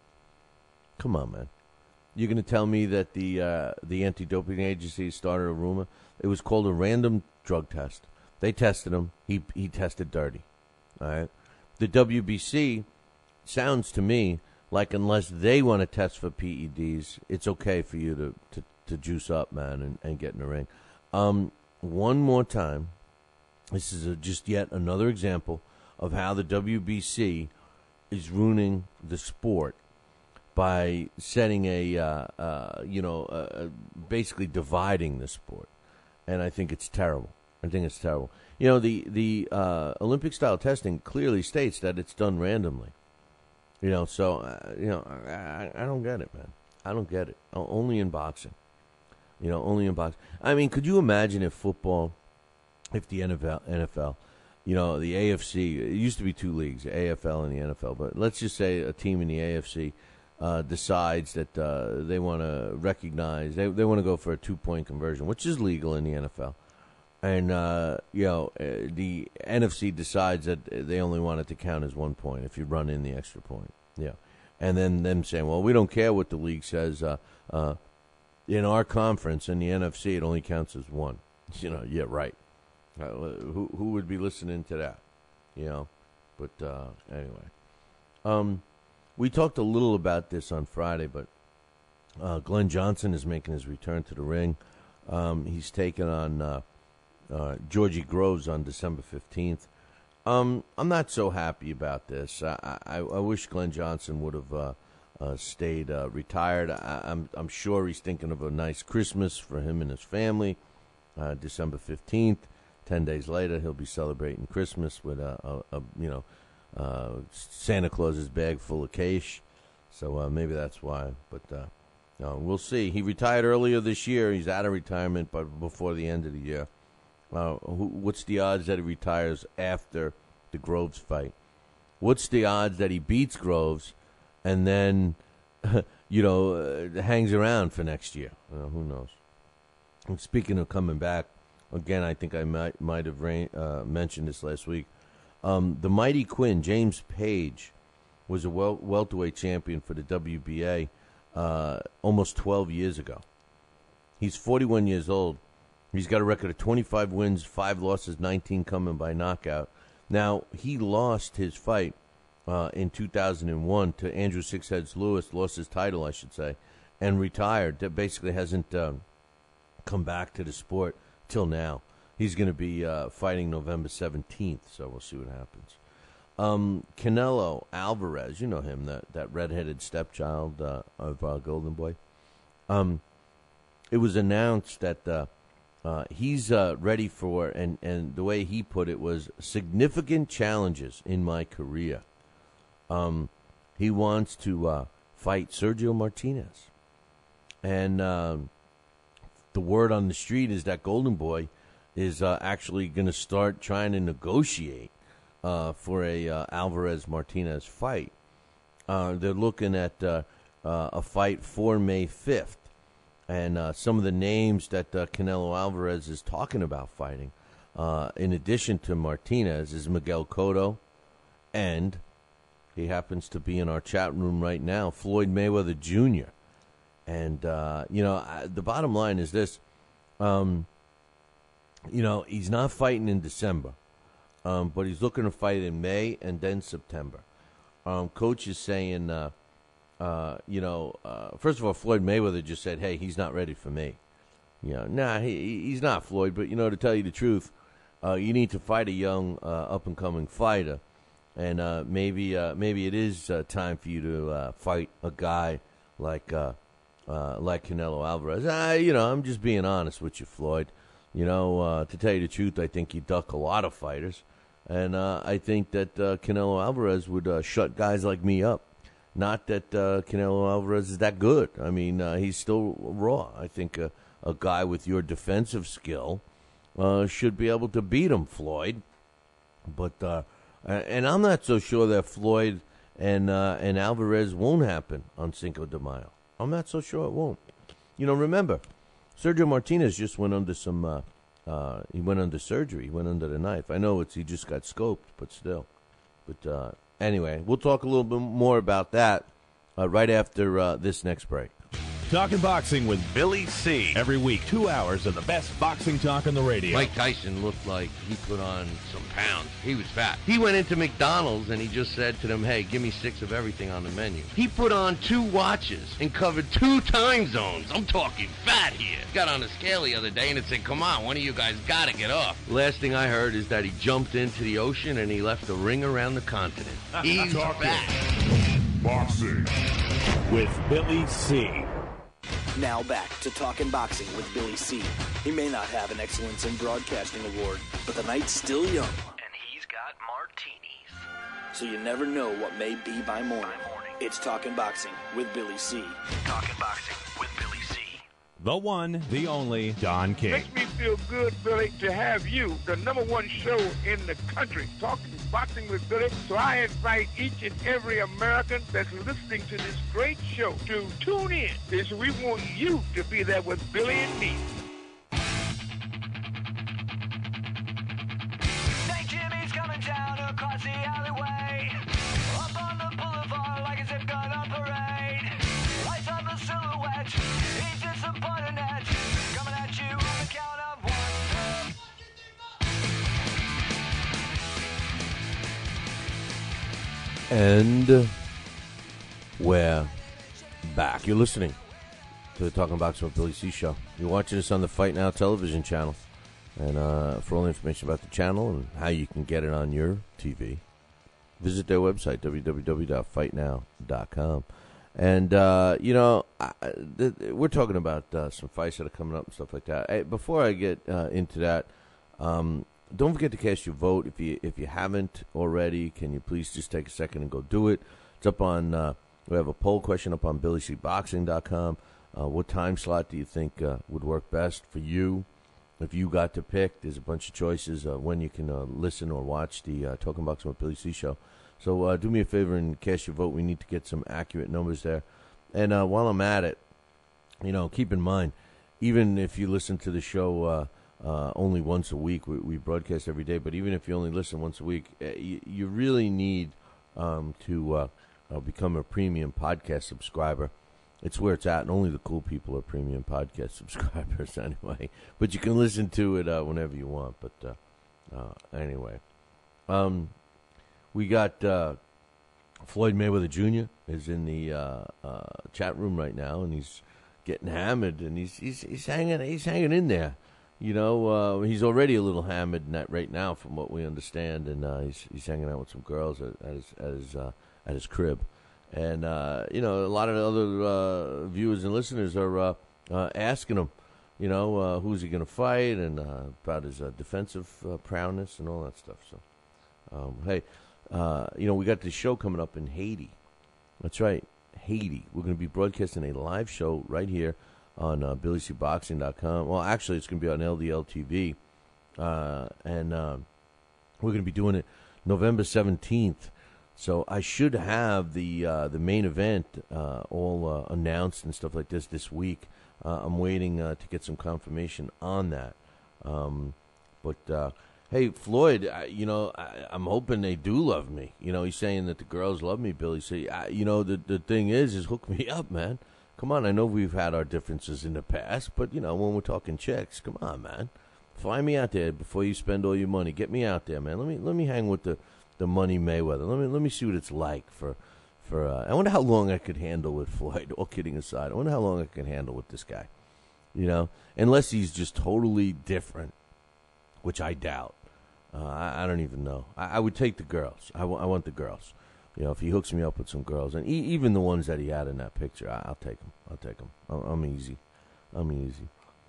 come on, man. You're going to tell me that the uh, the anti-doping agency started a rumor? It was called a random drug test. They tested him. He he tested dirty. All right. The W B C sounds to me like unless they want to test for P E Ds, it's okay for you to, to, to juice up, man, and, and get in the ring. Um, one more time, this is a, just yet another example of how the W B C is ruining the sport by setting a, uh, uh, you know, uh, basically dividing the sport. And I think it's terrible. I think it's terrible. You know, the, the uh, Olympic-style testing clearly states that it's done randomly. You know, so, uh, you know, I, I don't get it, man. I don't get it. Only in boxing. You know, only in boxing. I mean, could you imagine if football, if the N F L, N F L, you know, the A F C, it used to be two leagues, the A F L and the N F L, but let's just say a team in the A F C uh, decides that uh, they want to recognize, they, they want to go for a two-point conversion, which is legal in the N F L. And, uh, you know, uh, the N F C decides that they only want it to count as one point if you run in the extra point. Yeah. And then them saying, well, we don't care what the league says. Uh, uh, in our conference, in the N F C, it only counts as one. You know, yeah, right. Uh, who who would be listening to that? You know? But uh, anyway. Um, we talked a little about this on Friday, but uh, Glenn Johnson is making his return to the ring. Um, he's taking on... Uh, Uh, Georgie Groves on December fifteenth. Um, I'm not so happy about this. I, I, I wish Glenn Johnson would have uh, uh, stayed uh, retired. I, I'm, I'm sure he's thinking of a nice Christmas for him and his family. Uh, December fifteenth. Ten days later, he'll be celebrating Christmas with a, a, a you know uh, Santa Claus's bag full of cash. So uh, maybe that's why. But uh, no, we'll see. He retired earlier this year. He's out of retirement, but before the end of the year. Uh, who, what's the odds that he retires after the Groves fight? What's the odds that he beats Groves and then, you know, uh, hangs around for next year? Uh, who knows? And speaking of coming back, again, I think I might might have ra- uh, mentioned this last week. Um, the Mighty Quinn, James Page, was a wel- welterweight champion for the W B A uh, almost twelve years ago. He's forty-one years old. He's got a record of twenty-five wins, five losses, nineteen coming by knockout. Now, he lost his fight uh, in two thousand one to Andrew Sixheads Lewis, lost his title, I should say, and retired. That basically hasn't um, come back to the sport till now. He's going to be uh, fighting November seventeenth, so we'll see what happens. Um, Canelo Alvarez, you know him, that, that redheaded stepchild uh, of uh, Golden Boy. Um, it was announced that... Uh, Uh, he's uh, ready for, and, and the way he put it was, significant challenges in my career. Um, he wants to uh, fight Sergio Martinez. And um, the word on the street is that Golden Boy is uh, actually going to start trying to negotiate uh, for a uh, Alvarez-Martinez fight. Uh, they're looking at uh, uh, a fight for May fifth. And uh, some of the names that uh, Canelo Alvarez is talking about fighting, uh, in addition to Martinez, is Miguel Cotto, and he happens to be in our chat room right now, Floyd Mayweather Junior And, uh, you know, I, the bottom line is this. Um, you know, he's not fighting in December, um, but he's looking to fight in May and then September. Um, Coach is saying... Uh, Uh, you know, uh, first of all, Floyd Mayweather just said, hey, he's not ready for me. You know, nah, he, he's not, Floyd, but, you know, to tell you the truth, uh, you need to fight a young, uh, up-and-coming fighter, and uh, maybe uh, maybe it is uh, time for you to uh, fight a guy like uh, uh, like Canelo Alvarez. Uh, you know, I'm just being honest with you, Floyd. You know, uh, to tell you the truth, I think you duck a lot of fighters, and uh, I think that uh, Canelo Alvarez would uh, shut guys like me up. Not that uh, Canelo Alvarez is that good. I mean, uh, he's still raw. I think uh, a guy with your defensive skill uh, should be able to beat him, Floyd. But uh, and I'm not so sure that Floyd and uh, and Alvarez won't happen on Cinco de Mayo. I'm not so sure it won't. You know, remember, Sergio Martinez just went under some. Uh, uh, he went under surgery. He went under the knife. I know it's he just got scoped, but still. But uh, anyway, we'll talk a little bit more about that uh, right after uh, this next break. Talking Boxing with Billy C. Every week, two hours of the best boxing talk on the radio. Mike Tyson looked like he put on some pounds. He was fat. He went into McDonald's and he just said to them, hey, give me six of everything on the menu. He put on two watches and covered two time zones. I'm talking fat here. Got on a scale the other day and it said, come on, one of you guys got to get off. Last thing I heard is that he jumped into the ocean and he left a ring around the continent. He's fat. Boxing with Billy C. Now back to Talking Boxing with Billy C. He may not have an Excellence in Broadcasting award, but the night's still young. And he's got martinis. So you never know what may be by morning. It's Talking Boxing with Billy C. Talking Boxing with Billy C. The one, the only, Don King. Makes me feel good, Billy, to have you, the number one show in the country, Talking Boxing with Billy. So I invite each and every American that's listening to this great show to tune in, because we want you to be there with Billy and me. Saint Jimmy's coming down across the alleyway, up on the boulevard like a zip gun on parade. Lights up a silhouette, he's disappointed at, coming at you on the count of one. And we're back. You're listening to the Talking Boxing with Billy C. show. You're watching us on the Fight Now television channel. And uh, for all the information about the channel and how you can get it on your T V, visit their website, w w w dot fight now dot com. And, uh, you know, I, th- we're talking about uh, some fights that are coming up and stuff like that. Hey, before I get uh, into that, um, don't forget to cast your vote. If you if you haven't already, can you please just take a second and go do it? It's up on, uh, we have a poll question up on billy c boxing dot com. Uh, what time slot do you think uh, would work best for you? If you got to pick, there's a bunch of choices uh, when you can uh, listen or watch the uh, Talking Boxing with Billy C. show. So uh, do me a favor and cast your vote. We need to get some accurate numbers there. And uh, while I'm at it, you know, keep in mind, even if you listen to the show uh, uh, only once a week, we, we broadcast every day, but even if you only listen once a week, uh, you, you really need um, to uh, uh, become a premium podcast subscriber. It's where it's at, and only the cool people are premium podcast subscribers anyway. But you can listen to it uh, whenever you want. But uh, uh, anyway, um, we got uh, Floyd Mayweather Junior is in the uh, uh, chat room right now, and he's getting hammered, and he's he's he's hanging he's hanging in there. You know, uh, he's already a little hammered in that right now, from what we understand, and uh, he's he's hanging out with some girls at, at his at his, uh, at his crib. And, uh, you know, a lot of the other uh, viewers and listeners are uh, uh, asking him, you know, uh, who's he going to fight, and uh, about his uh, defensive uh, prowess and all that stuff. So, um, hey, uh, you know, we got this show coming up in Haiti. That's right, Haiti. We're going to be broadcasting a live show right here on uh, billy c boxing dot com. Well, actually, it's going to be on L D L T V. Uh, and uh, we're going to be doing it November seventeenth. So I should have the uh, the main event uh, all uh, announced and stuff like this this week. Uh, I'm waiting uh, to get some confirmation on that. Um, but, uh, hey, Floyd, I, you know, I, I'm hoping they do love me. You know, he's saying that the girls love me, Billy. So, I, you know, the, the thing is, is hook me up, man. Come on, I know we've had our differences in the past, but, you know, when we're talking chicks, come on, man. Fly me out there before you spend all your money. Get me out there, man. Let me let me hang with the... the Money Mayweather. Let me let me see what it's like for for. Uh, I wonder how long I could handle with Floyd. All kidding aside, I wonder how long I can handle with this guy. You know, unless he's just totally different, which I doubt. Uh, I, I don't even know. I, I would take the girls. I, w- I want the girls. You know, if he hooks me up with some girls, and e- even the ones that he had in that picture, I- I'll take them. I'll take them. I'm, I'm easy. I'm easy.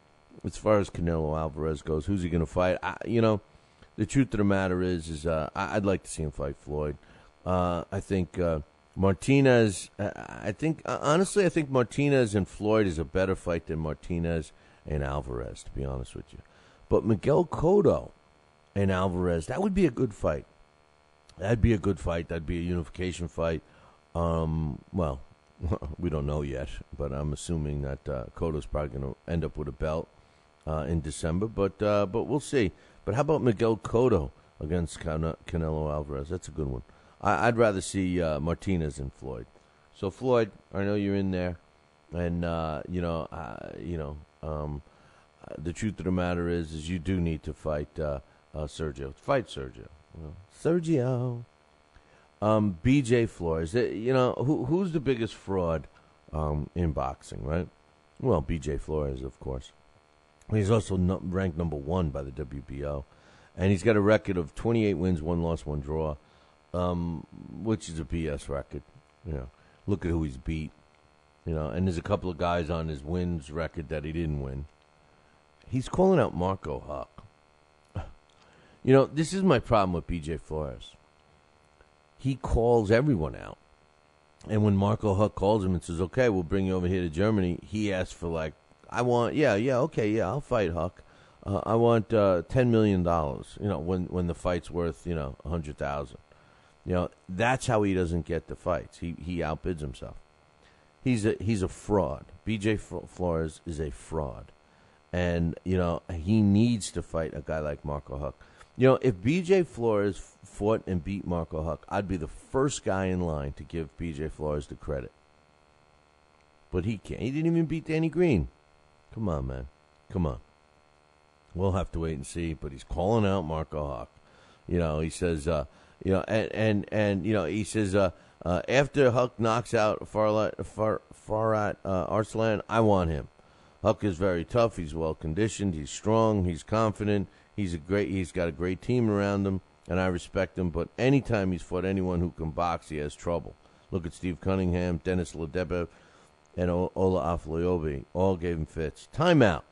As far as Canelo Alvarez goes, who's he going to fight? I, you know. The truth of the matter is, is uh, I'd like to see him fight Floyd. Uh, I think uh, Martinez. I think honestly, I think Martinez and Floyd is a better fight than Martinez and Alvarez. To be honest with you, but Miguel Cotto and Alvarez, that would be a good fight. That'd be a good fight. That'd be a unification fight. Um, well, we don't know yet, but I'm assuming that uh, Cotto's probably going to end up with a belt uh, in December. But uh, but we'll see. But how about Miguel Cotto against Can- Canelo Alvarez? That's a good one. I, I'd rather see uh, Martinez than Floyd. So Floyd, I know you're in there, and uh, you know, uh, you know, um, the truth of the matter is, is you do need to fight uh, uh, Sergio. Fight Sergio. You know, Sergio. Um, B J Flores. You know, who who's the biggest fraud um, in boxing, right? Well, B J Flores, of course. He's also no, ranked number one by the W B O, and he's got a record of twenty-eight wins, one loss, one draw, um, which is a B S record. You know, look at who he's beat. You know, and there's a couple of guys on his wins record that he didn't win. He's calling out Marco Huck. You know, this is my problem with B J Flores. He calls everyone out. And when Marco Huck calls him and says, okay, we'll bring you over here to Germany, he asks for, like, I want, yeah, yeah, okay, yeah, I'll fight Huck. Uh, I want uh, ten million dollars, you know, when, when the fight's worth, you know, one hundred thousand dollars. You know, that's how he doesn't get the fights. He he outbids himself. He's a, he's a fraud. B J Flores is a fraud. And, you know, he needs to fight a guy like Marco Huck. You know, if B J Flores fought and beat Marco Huck, I'd be the first guy in line to give B J Flores the credit. But he can't. He didn't even beat Danny Green. Come on, man. Come on. We'll have to wait and see. But he's calling out Marco Huck. You know, he says, uh, you know, and, and, and you know, he says, uh, uh, after Huck knocks out Farhat, Far, Farhat uh, Arslan, I want him. Huck is very tough. He's well conditioned. He's strong. He's confident. He's a great. He's got a great team around him, and I respect him. But anytime he's fought anyone who can box, he has trouble. Look at Steve Cunningham, Dennis Ledebev, and o- Ola Afolayobi. All gave him fits. Timeout,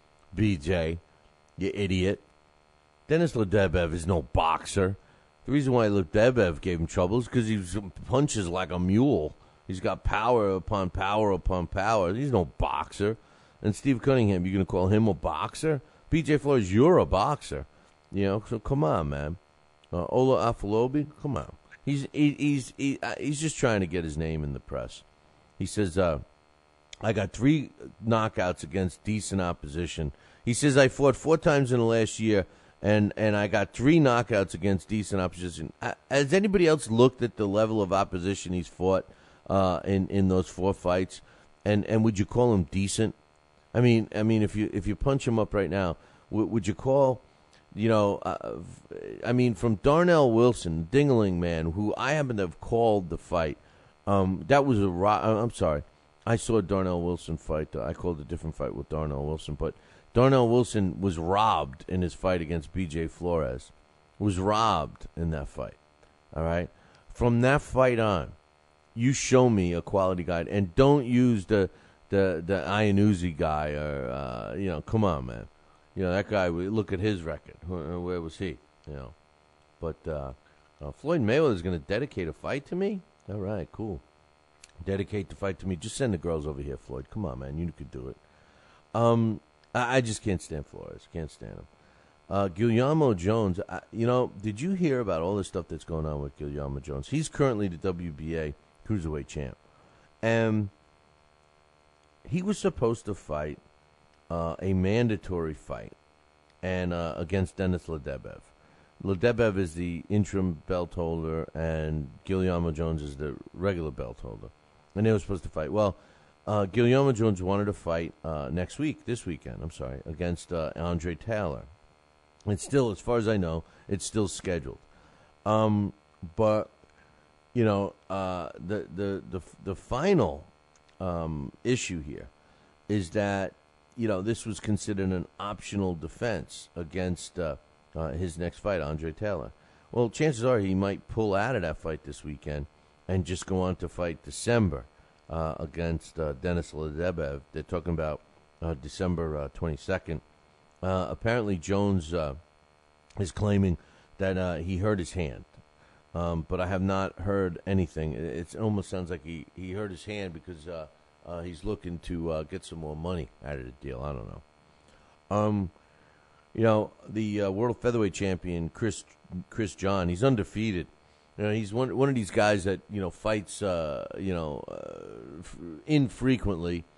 B J, you idiot. Dennis Ledebev is no boxer. The reason why Ledebev gave him trouble is because he punches like a mule. He's got power upon power upon power. He's no boxer. And Steve Cunningham, you're going to call him a boxer? B J Flores, you're a boxer, you know. So come on, man. Uh, Ola Afolayobi, come on. He's he, he's he, uh, he's just trying to get his name in the press. He says, uh, "I got three knockouts against decent opposition." He says, "I fought four times in the last year, and and I got three knockouts against decent opposition." Uh, has anybody else looked at the level of opposition he's fought uh, in in those four fights? And and would you call him decent? I mean, I mean, if you if you punch him up right now, w- would you call, you know, uh, I mean, from Darnell Wilson, Dingling man, who I happen to have called the fight. Um, that was a. Ro- I'm sorry, I saw Darnell Wilson fight. I called a different fight with Darnell Wilson, but Darnell Wilson was robbed in his fight against B J Flores. Was robbed in that fight. All right, from that fight on, you show me a quality guy, and don't use the. The the Iannuzzi guy, or uh, you know, come on, man, you know that guy. We look at his record. Where, where was he? You know, but uh, uh, Floyd Mayweather is going to dedicate a fight to me. All right, cool. Dedicate the fight to me. Just send the girls over here, Floyd. Come on, man, you could do it. Um, I, I just can't stand Flores. Can't stand him. Uh, Guillermo Jones. I, you know, did you hear about all this stuff that's going on with Guillermo Jones? He's currently the W B A cruiserweight champ, and he was supposed to fight uh, a mandatory fight and uh, against Dennis Ledebev. Ledebev is the interim belt holder, and Guillermo Jones is the regular belt holder. And they were supposed to fight. Well, uh, Guillermo Jones wanted to fight uh, next week, this weekend, I'm sorry, against uh, Andre Taylor. It's still, as far as I know, it's still scheduled. Um, but, you know, uh, the, the, the, the final... Um, issue here is that, you know, this was considered an optional defense against uh, uh, his next fight, Andre Taylor. Well, chances are he might pull out of that fight this weekend and just go on to fight December uh, against uh, Dennis Ledebev. They're talking about uh, December uh, twenty-second. Uh, apparently, Jones uh, is claiming that uh, he hurt his hand. Um, but I have not heard anything. It, it almost sounds like he, he hurt his hand because uh, uh, he's looking to uh, get some more money out of the deal. I don't know. Um, you know, the uh, world featherweight champion, Chris Chris John, he's undefeated. You know, he's one one of these guys that, you know, fights, uh, you know, uh, f- infrequently.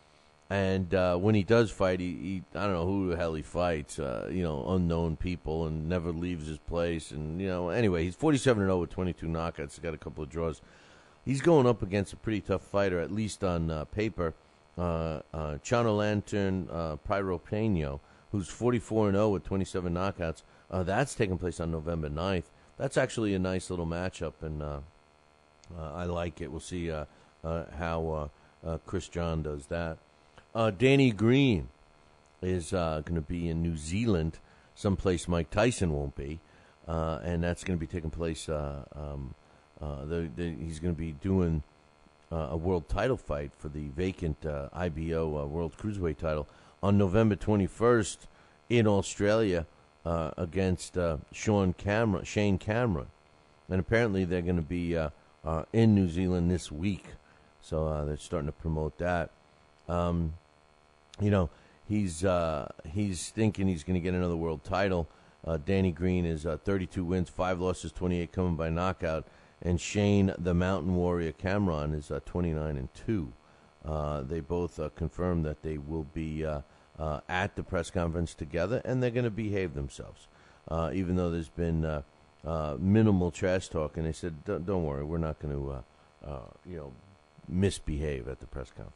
And uh, when he does fight, he, he I don't know who the hell he fights, uh, you know, unknown people, and never leaves his place. And, you know, anyway, he's forty-seven and oh with twenty-two knockouts. He's got a couple of draws. He's going up against a pretty tough fighter, at least on uh, paper, uh, uh, Chano Lantern uh, Pyropeno, who's forty-four and oh with twenty-seven knockouts. Uh, that's taking place on November ninth. That's actually a nice little matchup, and uh, uh, I like it. We'll see uh, uh, how uh, uh, Chris John does that. Uh, Danny Green is uh, going to be in New Zealand, someplace Mike Tyson won't be, uh, and that's going to be taking place. Uh, um, uh, the, the, he's going to be doing uh, a world title fight for the vacant uh, I B O uh, World Cruiserweight title on November twenty-first in Australia uh, against uh, Sean Cameron, Shane Cameron, and apparently they're going to be uh, uh, in New Zealand this week, so uh, they're starting to promote that. Um, you know, he's uh, he's thinking he's going to get another world title. Uh, Danny Green is uh, thirty-two wins, five losses, twenty-eight coming by knockout, and Shane the Mountain Warrior Cameron is uh, twenty-nine and two. Uh, they both uh, confirmed that they will be uh, uh, at the press conference together, and they're going to behave themselves, uh, even though there's been uh, uh, minimal trash talk. And they said, "Don't, don't worry, we're not going to, uh, uh, you know, misbehave at the press conference."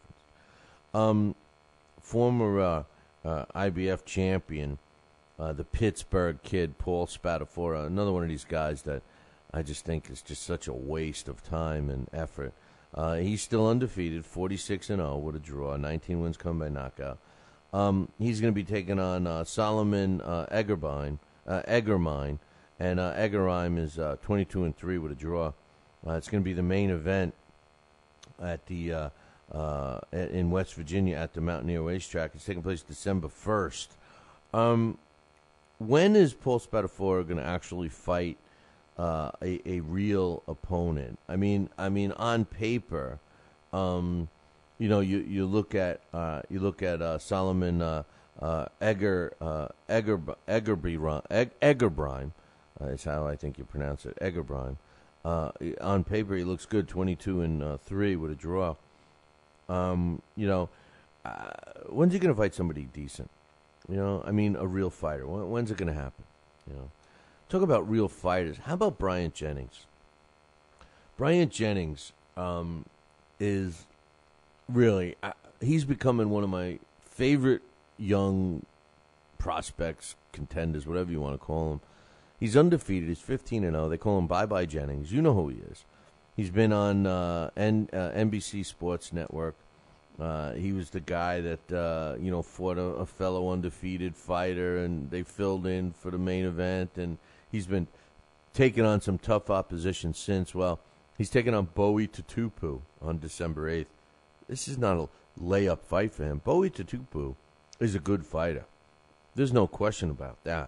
Um, former uh, uh, I B F champion, uh, the Pittsburgh kid, Paul Spadafora, another one of these guys that I just think is just such a waste of time and effort. Uh, he's still undefeated, forty-six and oh with a draw, nineteen wins come by knockout. Um, he's going to be taking on uh, Solomon uh, Egerbein, uh, Egermine, and uh, Egerheim is uh, twenty-two and three with a draw. Uh, it's going to be the main event at the uh, uh, in West Virginia at the Mountaineer Racetrack. It's taking place December first. Um, when is Paul Spadafora going to actually fight uh, a, a real opponent? I mean, I mean, on paper, um, you know, you, you look at uh, you look at uh, Solomon uh, uh, Egger uh, Egger Eggerbrine Eggerbrine uh, is how I think you pronounce it, Eggerbrine. Uh, on paper, he looks good, twenty-two and uh, three with a draw. Um, you know, uh, when's he going to fight somebody decent? You know, I mean, a real fighter. When, when's it going to happen? You know, talk about real fighters. How about Bryant Jennings? Bryant Jennings um, is really, uh, he's becoming one of my favorite young prospects, contenders, whatever you want to call him. He's undefeated. He's fifteen and oh. They call him Bye Bye Jennings. You know who he is. He's been on uh, N, uh, N B C Sports Network. Uh, he was the guy that, uh, you know, fought a, a fellow undefeated fighter, and they filled in for the main event. And he's been taking on some tough opposition since. Well, he's taking on Bowie Tutupu on December eighth. This is not a layup fight for him. Bowie Tutupu is a good fighter. There's no question about that.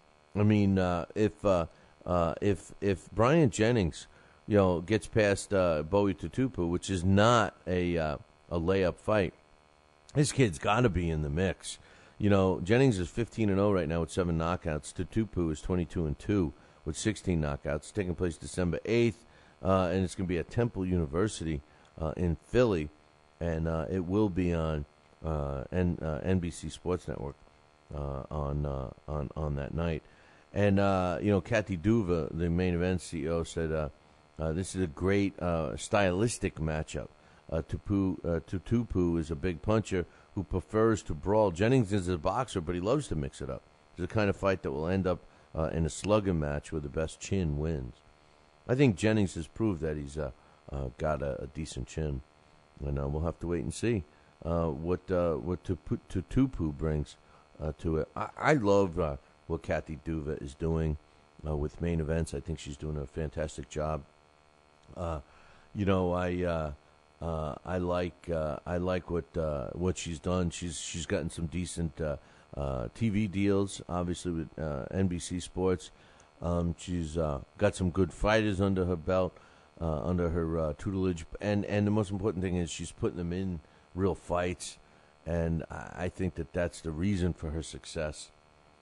I mean, uh, if uh, uh, if if Bryant Jennings, you know, gets past uh, Bowie Tutupu, which is not a uh, a layup fight, this kid's got to be in the mix. You know, Jennings is fifteen and oh right now with seven knockouts. Tutupu is twenty-two and two with sixteen knockouts. It's taking place December eighth, uh, and it's going to be at Temple University uh, in Philly, and uh, it will be on uh, N- uh, N B C Sports Network uh, on uh, on on that night. And, uh, you know, Kathy Duva, the main event C E O, said uh, uh, this is a great uh, stylistic matchup. Uh, Tupu, uh, Tutupu is a big puncher who prefers to brawl. Jennings is a boxer, but he loves to mix it up. It's the kind of fight that will end up uh, in a slugging match where the best chin wins. I think Jennings has proved that he's uh, uh, got a, a decent chin. And uh, we'll have to wait and see uh, what uh, what Tupu, Tutupu brings uh, to it. I, I love... Uh, what Kathy Duva is doing uh, with main events. I think she's doing a fantastic job. Uh, you know, I uh, uh, I like uh, I like what uh, what she's done. She's she's gotten some decent uh, uh, T V deals, obviously with uh, N B C Sports. Um, she's uh, got some good fighters under her belt, uh, under her uh, tutelage, and and the most important thing is she's putting them in real fights, and I, I think that that's the reason for her success.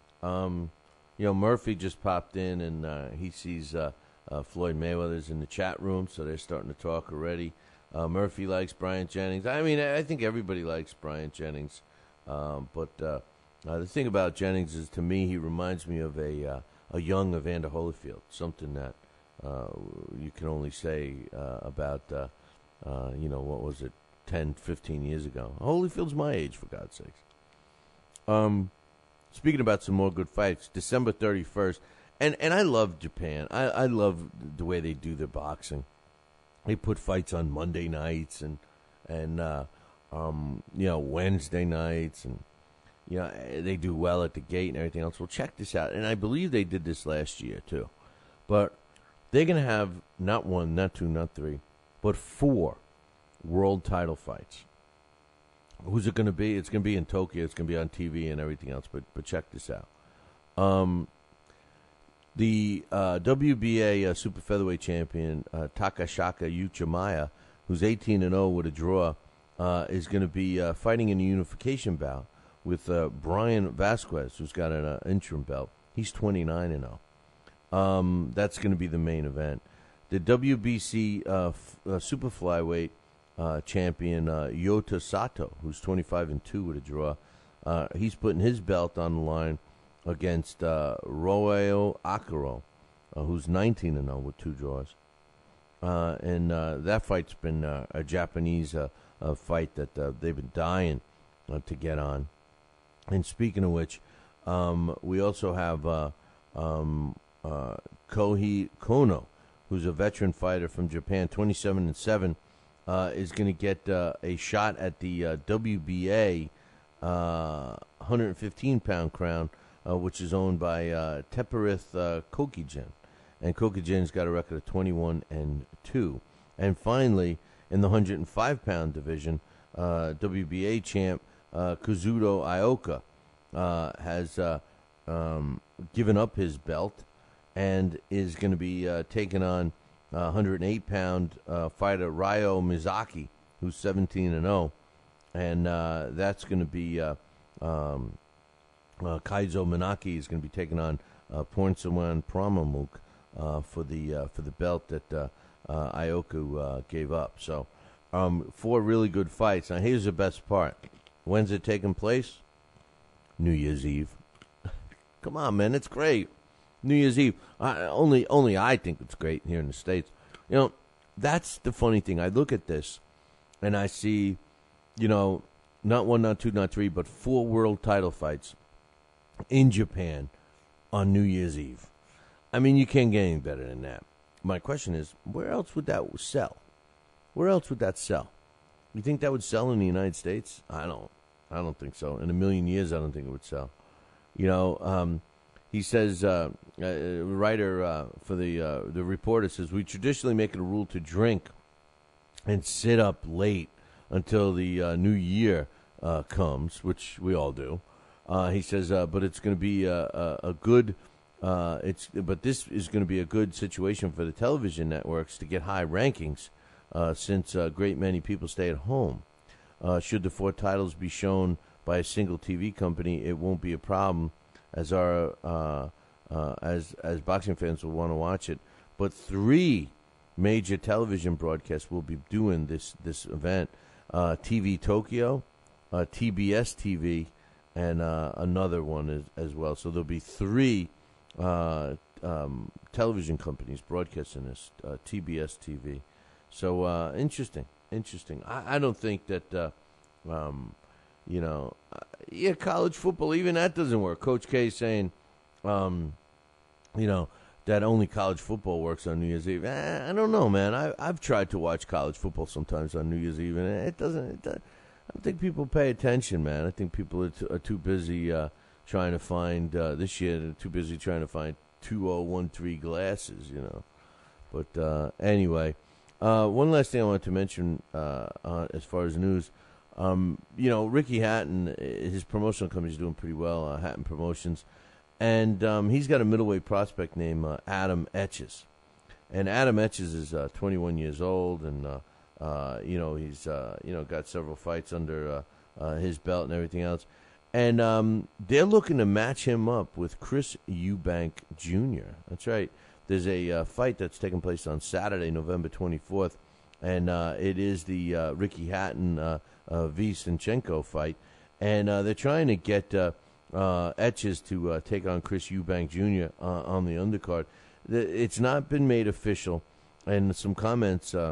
Um, you know, Murphy just popped in, and uh, he sees uh, uh, Floyd Mayweather's in the chat room, so they're starting to talk already. Uh, Murphy likes Bryant Jennings. I mean, I think everybody likes Bryant Jennings. Um, but uh, uh, the thing about Jennings is, to me, he reminds me of a uh, a young Evander Holyfield, something that uh, you can only say uh, about, uh, uh, you know, what was it, ten, fifteen years ago. Holyfield's my age, for God's sakes. Um, speaking about some more good fights, December thirty-first, and, and I love Japan. I, I love the way they do their boxing. They put fights on Monday nights and, and uh, um, you know, Wednesday nights, and, you know, they do well at the gate and everything else. Well, check this out, and I believe they did this last year, too. But they're going to have not one, not two, not three, but four world title fights. Who's it going to be? It's going to be in Tokyo. It's going to be on T V and everything else. But but check this out. Um, the uh, W B A uh, super featherweight champion uh, Takashaka Uchimaya, who's eighteen and oh with a draw, uh, is going to be uh, fighting in a unification bout with uh, Brian Vasquez, who's got an uh, interim belt. He's twenty-nine and oh. Um, that's going to be the main event. The W B C uh, f- uh, super flyweight Uh, champion uh, Yota Sato, who's twenty-five and two with a draw. Uh, he's putting his belt on the line against uh, Roeo Akiro, uh, who's nineteen and oh with two draws. Uh, and uh, that fight's been uh, a Japanese uh, uh, fight that uh, they've been dying uh, to get on. And speaking of which, um, we also have uh, um, uh, Kohei Kono, who's a veteran fighter from Japan, twenty-seven and seven. Uh, is going to get uh, a shot at the uh, W B A uh, one hundred fifteen pound crown, uh, which is owned by uh, Teperith uh, Kokijin. And Kokijin's got a record of twenty-one and two. And finally, in the one hundred five pound division, uh, W B A champ uh, Kazuto Ioka uh, has uh, um, given up his belt and is going to be uh, taking on Uh, one hundred eight pound uh, fighter Ryo Mizaki, who's seventeen and oh, and uh, that's going to be uh, um, uh, Kaizo Minaki is going to be taking on uh, Pornsawan Pramamuk uh, for the uh, for the belt that uh, uh, Ioku uh, gave up. So um, four really good fights. Now here's the best part: when's it taking place? New Year's Eve. Come on, man, it's great. New Year's Eve. Uh, only only I think it's great here in the States. You know, that's the funny thing. I look at this, and I see, you know, not one, not two, not three, but four world title fights in Japan on New Year's Eve. I mean, you can't get any better than that. My question is, where else would that sell? Where else would that sell? You think that would sell in the United States? I don't. I don't think so. In a million years, I don't think it would sell. You know, um... He says, uh, a writer uh, for the uh, the reporter says, we traditionally make it a rule to drink and sit up late until the uh, new year uh, comes, which we all do. Uh, he says, uh, but it's going to be a, a, a good, uh, it's but this is going to be a good situation for the television networks to get high rankings, uh, since a great many people stay at home. Uh, should the four titles be shown by a single T V company, it won't be a problem, as our uh, uh, as as boxing fans will want to watch it. But three major television broadcasts will be doing this this event: uh, T V Tokyo, uh, T B S T V, and uh, another one as, as well. So there'll be three uh, um, television companies broadcasting this: uh, T B S T V. So uh, interesting, interesting. I, I don't think that. Uh, um, You know, uh, yeah, college football, even that doesn't work. Coach K saying, um, you know, that only college football works on New Year's Eve. Eh, I don't know, man. I, I've tried to watch college football sometimes on New Year's Eve, and it doesn't, it doesn't I don't think people pay attention, man. I think people are, t- are too busy uh, trying to find, uh, this year, they're too busy trying to find two oh one three glasses, you know. But uh, anyway, uh, one last thing I wanted to mention uh, uh, as far as news. Um, you know, Ricky Hatton, his promotional company is doing pretty well, uh, Hatton Promotions, and um, he's got a middleweight prospect named uh, Adam Etches. And Adam Etches is uh, twenty-one years old, and, uh, uh, you know, he's, uh, you know, got several fights under uh, uh, his belt and everything else. And um, they're looking to match him up with Chris Eubank Junior That's right. There's a uh, fight that's taking place on Saturday, November twenty-fourth, and uh, it is the uh, Ricky Hatton uh, uh, Vysenchenko fight, and uh, they're trying to get uh, uh, Etches to uh, take on Chris Eubank Junior Uh, on the undercard. It's not been made official, and some comments uh,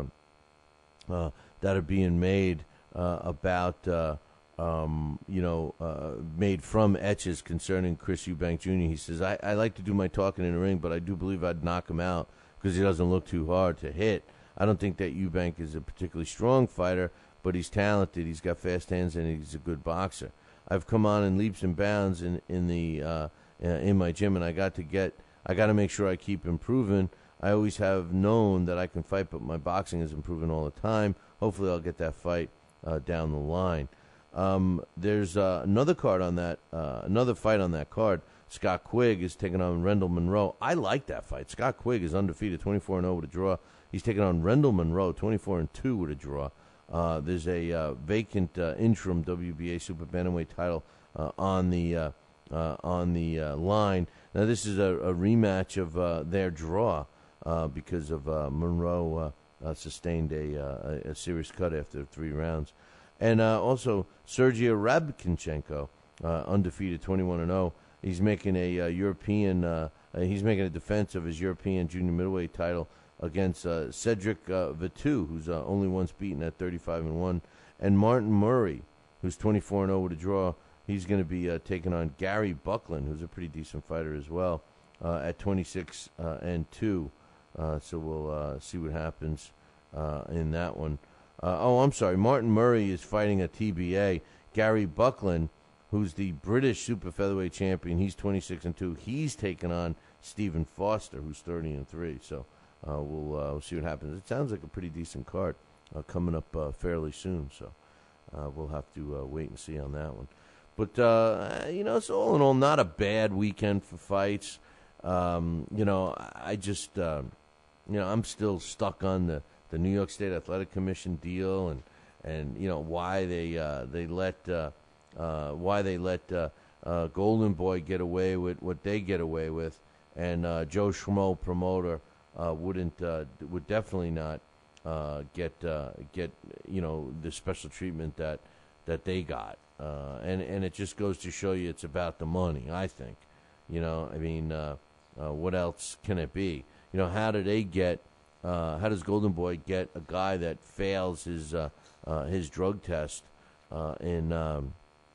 uh, that are being made uh, about, uh, um, you know, uh, made from Etches concerning Chris Eubank Junior He says, I, I like to do my talking in the ring, but I do believe I'd knock him out because he doesn't look too hard to hit. I don't think that Eubank is a particularly strong fighter, but he's talented. He's got fast hands, and he's a good boxer. I've come on in leaps and bounds in in the uh, in my gym, and I got to get I got to make sure I keep improving. I always have known that I can fight, but my boxing is improving all the time. Hopefully, I'll get that fight uh, down the line. Um, there's uh, another card on that, uh, another fight on that card. Scott Quigg is taking on Rendell Monroe. I like that fight. Scott Quigg is undefeated, twenty-four and oh with a draw. He's taking on Rendell Monroe, twenty-four and two with a draw. Uh, there's a uh, vacant uh, interim W B A super bantamweight title uh, on the uh, uh, on the uh, line. Now this is a, a rematch of uh, their draw uh, because of uh, Monroe uh, uh, sustained a, uh, a serious cut after three rounds, and uh, also Sergio Rabkinchenko, uh, undefeated, twenty-one and oh. He's making a uh, European. Uh, uh, he's making a defense of his European junior middleweight title against uh, Cedric uh, Vitu, who's uh, only once beaten at thirty-five and one, and Martin Murray, who's twenty-four and oh with a draw. He's going to be uh, taking on Gary Buckland, who's a pretty decent fighter as well, uh, at twenty-six and two. Uh, so we'll uh, see what happens uh, in that one. Uh, oh, I'm sorry. Martin Murray is fighting a T B A. Gary Buckland, who's the British super featherweight champion, he's twenty-six and two. He's taking on Stephen Foster, who's thirty and three. So uh, we'll, uh, we'll see what happens. It sounds like a pretty decent card uh, coming up uh, fairly soon. So uh, we'll have to uh, wait and see on that one. But, uh, you know, so all in all, not a bad weekend for fights. Um, you know, I just, uh, you know, I'm still stuck on the, the New York State Athletic Commission deal and, and you know, why they uh, they let uh, uh, why they let uh, uh, Golden Boy get away with what they get away with, and uh, Joe Schmo, promoter, uh, wouldn't uh, would definitely not uh, get uh, get you know the special treatment that that they got. Uh, and, and it just goes to show you it's about the money, I think. You know, I mean, uh, uh, what else can it be? You know, how do they get, uh, how does Golden Boy get a guy that fails his uh, uh, his drug test uh, in, um,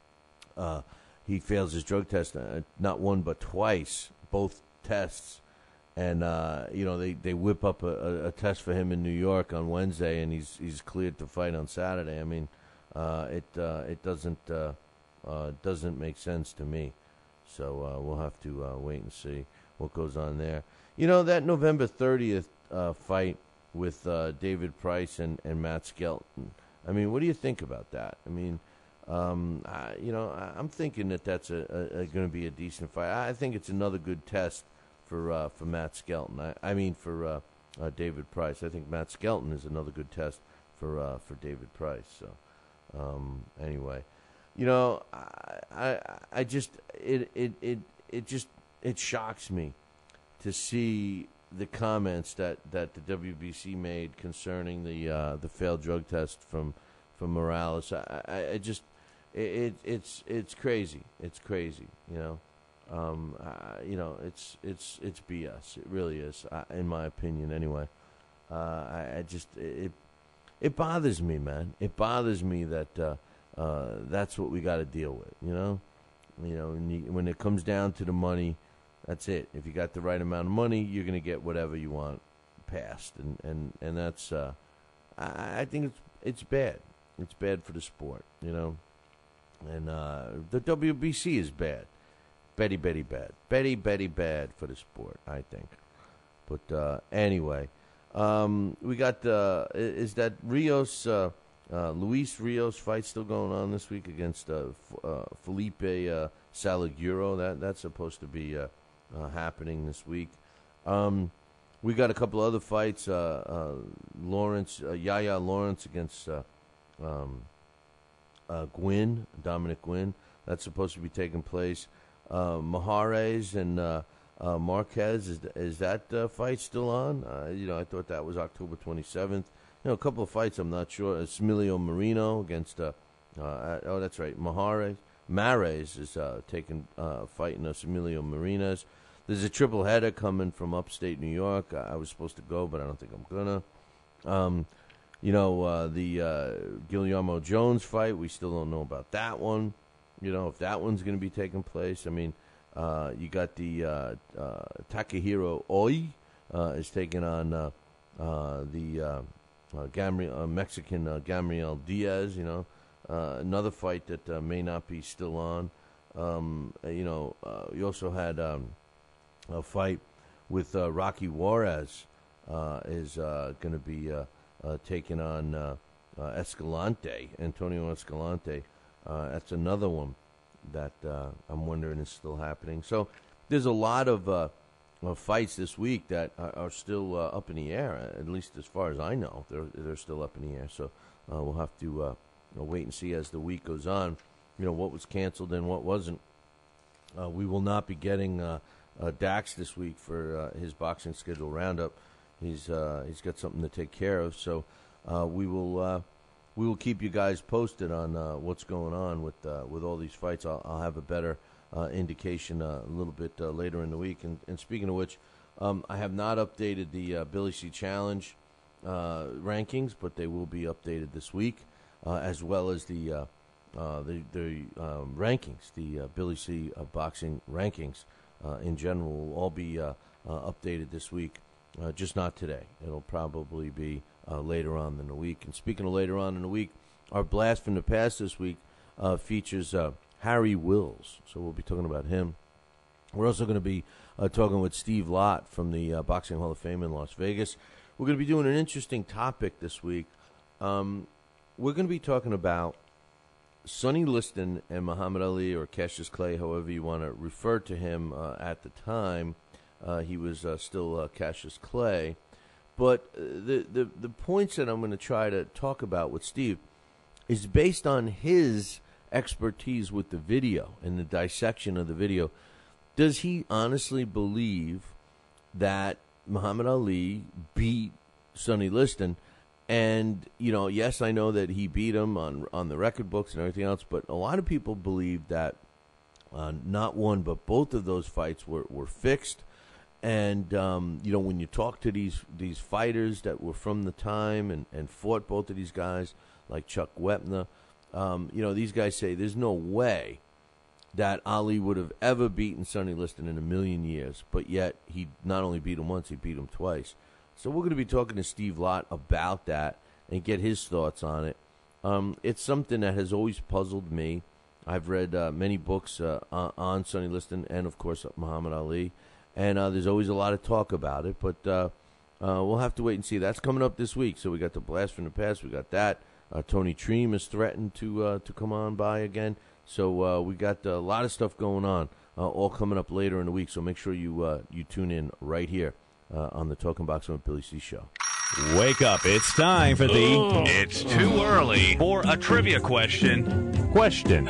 uh, he fails his drug test, uh, not one but twice, both tests. And, uh, you know, they, they whip up a, a test for him in New York on Wednesday, and he's he's cleared to fight on Saturday. I mean, Uh, it uh, it doesn't uh, uh, doesn't make sense to me, so uh, we'll have to uh, wait and see what goes on there. You know, that November thirtieth uh, fight with uh, David Price and, and Matt Skelton. I mean, what do you think about that? I mean, um, I, you know, I, I'm thinking that that's a, a, a going to be a decent fight. I think it's another good test for uh, for Matt Skelton. I, I mean, for uh, uh, David Price. I think Matt Skelton is another good test for uh, for David Price. So. Um, anyway, you know, I, I, I just, it, it, it, it just, it shocks me to see the comments that, that the W B C made concerning the, uh, the failed drug test from, from Morales. I, I, I just, it, it, it's, it's crazy. It's crazy. You know, um, uh, you know, it's, it's, it's B S. It really is, uh, in my opinion. Anyway, uh, I, I just, it. It bothers me, man. It bothers me that uh, uh, that's what we got to deal with, you know? You know, when, you, when it comes down to the money, that's it. If you got the right amount of money, you're going to get whatever you want passed. And, and, and that's, uh, I, I think it's it's bad. It's bad for the sport, you know? And uh, the W B C is bad. Betty, Betty, bad. Betty, Betty, bad for the sport, I think. But uh, anyway... Um, we got, uh, is that Rios, uh, uh, Luis Rios fight still going on this week against uh, F- uh, Felipe uh, Salguero? That, that's supposed to be uh, uh, happening this week. Um, we got a couple other fights. Uh, uh, Lawrence, uh, Yaya Lawrence against uh, um, uh, Gwynn, Dominic Gwynn. That's supposed to be taking place. Uh, Mahares and... Uh, Uh, Marquez, is is that uh, fight still on? Uh, you know, I thought that was October twenty-seventh. know, a couple of fights I'm not sure. Uh, Emilio Marino against, uh, uh, oh, that's right, Mahares. Mares is uh, taking uh, fighting uh, Emilio Martinez. There's a triple header coming from upstate New York. I, I was supposed to go, but I don't think I'm gonna. Um, you know, uh, the uh, Guillermo Jones fight, we still don't know about that one. You know, if that one's going to be taking place. I mean, uh, you got the uh, uh, Takahiro Oi uh, is taking on uh, uh, the uh, uh, Gamri- uh, Mexican uh, Gamriel Diaz, you know. Uh, another fight that uh, may not be still on. Um, you know, uh, you also had um, a fight with uh, Rocky Juarez uh, is uh, going to be uh, uh, taking on uh, uh, Escalante, Antonio Escalante. Uh, that's another one that uh, I'm wondering is still happening. So there's a lot of, uh, of fights this week that are, are still uh, up in the air, at least as far as I know. They're, they're still up in the air. So uh, we'll have to... Uh, We'll wait and see as the week goes on, you know, what was canceled and what wasn't. Uh, we will not be getting uh, uh, Dax this week for uh, his boxing schedule roundup. He's uh, he's got something to take care of, so uh, we will uh, we will keep you guys posted on uh, what's going on with uh, with all these fights. I'll, I'll have a better uh, indication uh, a little bit uh, later in the week. And, and speaking of which, um, I have not updated the uh, Billy C Challenge uh, rankings, but they will be updated this week. Uh, as well as the uh, uh, the, the um, rankings, the uh, Billy C uh, boxing rankings uh, in general will all be uh, uh, updated this week, uh, just not today. It'll probably be uh, later on in the week. And speaking of later on in the week, our Blast from the Past this week uh, features uh, Harry Wills, so we'll be talking about him. We're also going to be uh, talking with Steve Lott from the uh, Boxing Hall of Fame in Las Vegas. We're going to be doing an interesting topic this week. Um, We're going to be talking about Sonny Liston and Muhammad Ali, or Cassius Clay, however you want to refer to him uh, at the time. Uh, he was uh, still uh, Cassius Clay. But the, the, the points that I'm going to try to talk about with Steve is based on his expertise with the video and the dissection of the video. Does he honestly believe that Muhammad Ali beat Sonny Liston? And, you know, yes, I know that he beat him on on the record books and everything else, but a lot of people believe that uh, not one but both of those fights were, were fixed. And, um, you know, when you talk to these these fighters that were from the time and, and fought both of these guys, like Chuck Wepner, um, you know, these guys say there's no way that Ali would have ever beaten Sonny Liston in a million years. But yet he not only beat him once, he beat him twice. So we're going to be talking to Steve Lott about that and get his thoughts on it. Um, it's something that has always puzzled me. I've read uh, many books uh, on Sonny Liston and, of course, Muhammad Ali. And uh, there's always a lot of talk about it. But uh, uh, we'll have to wait and see. That's coming up this week. So we got the Blast from the Past. We got that. Uh, Tony Treem has threatened to uh, to come on by again. So uh, we got a lot of stuff going on, uh, all coming up later in the week. So make sure you uh, you tune in right here. Uh, on the Talking Boxing with Billy C show. Wake up. It's time for the... Ooh, it's too early for a trivia question. Question.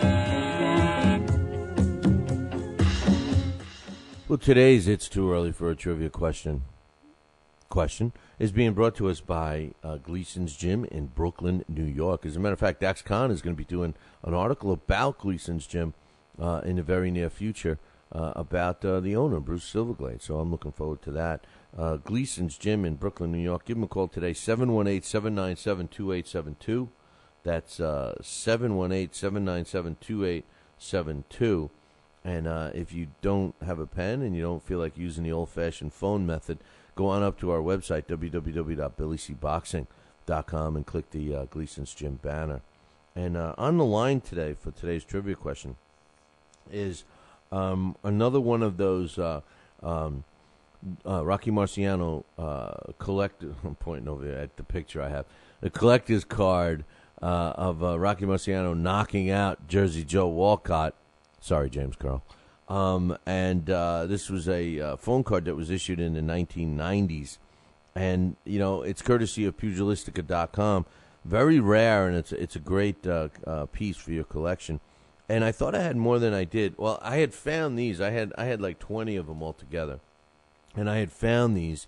Well, today's It's Too Early for a Trivia Question question is being brought to us by uh, Gleason's Gym in Brooklyn, New York. As a matter of fact, Dax Khan is going to be doing an article about Gleason's Gym uh, in the very near future uh, about uh, the owner, Bruce Silverglade. So I'm looking forward to that. Uh, Gleason's Gym in Brooklyn, New York. Give them a call today, seven one eight, seven nine seven, two eight seven two. That's uh, seven one eight, seven nine seven, two eight seven two. And uh, if you don't have a pen and you don't feel like using the old-fashioned phone method, go on up to our website, w w w dot billy c boxing dot com, and click the uh, Gleason's Gym banner. And uh, on the line today for today's trivia question is um, another one of those... Uh, um, Uh, Rocky Marciano uh, collector. I'm pointing over at the picture I have. The collector's card uh, of uh, Rocky Marciano knocking out Jersey Joe Walcott. Sorry, James Carl. Um, and uh, this was a uh, phone card that was issued in the nineteen nineties. And, you know, it's courtesy of pugilistica dot com. Very rare, and it's, it's a great uh, uh, piece for your collection. And I thought I had more than I did. Well, I had found these. I had I had like twenty of them altogether. And I had found these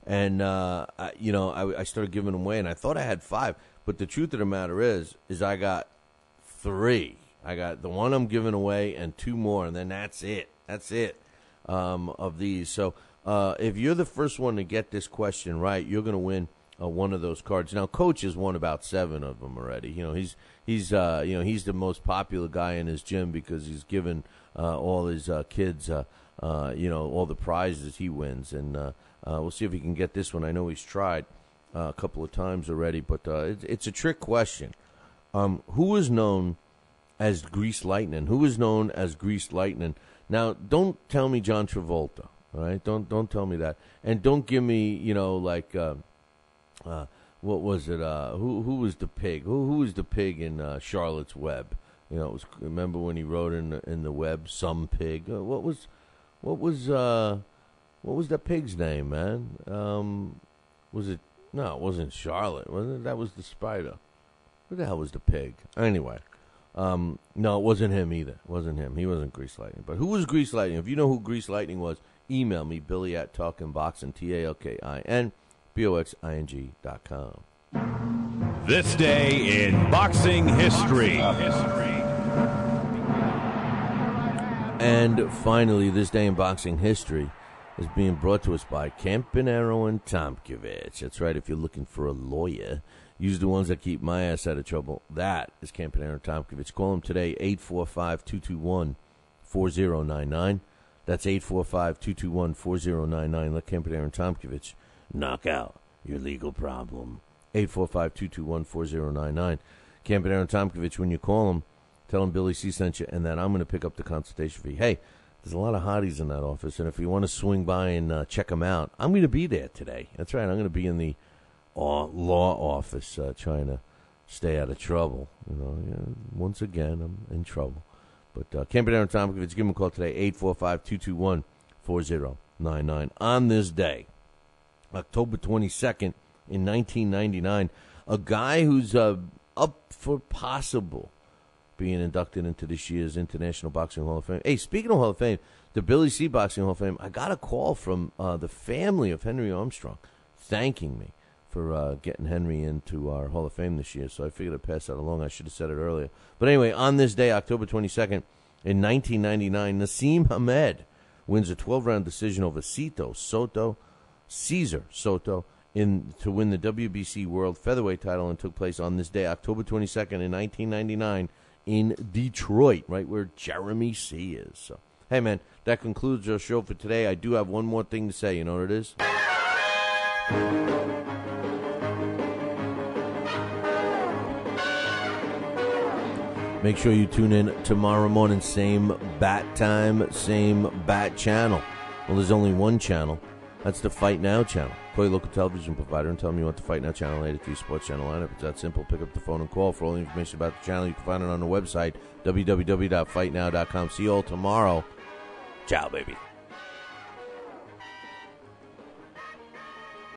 And, uh, I, you know, I, I started giving them away, and I thought I had five. But the truth of the matter is, is I got three. I got the one I'm giving away and two more, and then that's it. That's it um, of these. So uh, if you're the first one to get this question right, you're going to win uh, one of those cards. Now, Coach has won about seven of them already. You know, he's he's uh, you know he's the most popular guy in his gym because he's given uh, all his uh, kids uh, uh, you know all the prizes he wins, and uh, uh, we'll see if he can get this one. I know he's tried uh, a couple of times already, but uh, it's, it's a trick question. Um, who is known as Grease Lightning? Who is known as Grease Lightning? Now, don't tell me John Travolta, all right? Don't don't tell me that, and don't give me, you know, like, uh, uh, what was it? Uh, who who was the pig? Who who was the pig in uh, Charlotte's Web? You know, it was, remember when he wrote in the, in the web, some pig? Uh, what was what was uh, what was that pig's name, man? Um, was it? No, it wasn't Charlotte, was it? That was the spider. Who the hell was the pig? Anyway. Um, no, it wasn't him either. It wasn't him. He wasn't Grease Lightning. But who was Grease Lightning? If you know who Grease Lightning was, email me, Billy at talkinboxing, T A L K I N B O X I N G dot com. This day in boxing history. And finally, this day in boxing history is being brought to us by Campanaro and Tomkovich. That's right, if you're looking for a lawyer, use the ones that keep my ass out of trouble. That is Campanaro and Tomkovich. Call them today, eight four five, two two one, four zero nine nine. That's eight four five, two two one, four zero nine nine. Let Campanaro and Tomkovich knock out your legal problem. eight four five, two two one, four zero nine nine. Campanaro and Tomkovich, when you call them, tell them Billy C sent you, and that I'm going to pick up the consultation fee. Hey, there's a lot of hotties in that office, and if you want to swing by and uh, check them out, I'm going to be there today. That's right, I'm going to be in the uh, law office uh, trying to stay out of trouble. You know, yeah, once again, I'm in trouble. But uh, Campanaro and Tomkovich, give them a call today, eight four five, two two one, four zero nine nine. On this day, October twenty-second, in nineteen ninety-nine, a guy who's uh, up for possible being inducted into this year's International Boxing Hall of Fame. Hey, speaking of Hall of Fame, the Billy C Boxing Hall of Fame, I got a call from uh, the family of Henry Armstrong thanking me for uh, getting Henry into our Hall of Fame this year, so I figured I'd pass that along. I should have said it earlier. But anyway, on this day, October twenty-second, in nineteen ninety-nine, Nassim Hamed wins a twelve-round decision over Cito Soto, Cesar Soto, in to win the W B C World Featherweight title, and took place on this day, October twenty-second, in nineteen ninety-nine, in Detroit, right where Jeremy C is. So, hey, man, that concludes our show for today. I do have one more thing to say. You know what it is? Make sure you tune in tomorrow morning, same bat time, same bat channel. Well, there's only one channel. That's the Fight Now channel. Call your local television provider and tell them you want the Fight Now channel added to your sports channel lineup. It's that simple. Pick up the phone and call. For all the information about the channel, you can find it on the website, w w w dot fight now dot com. See you all tomorrow. Ciao, baby.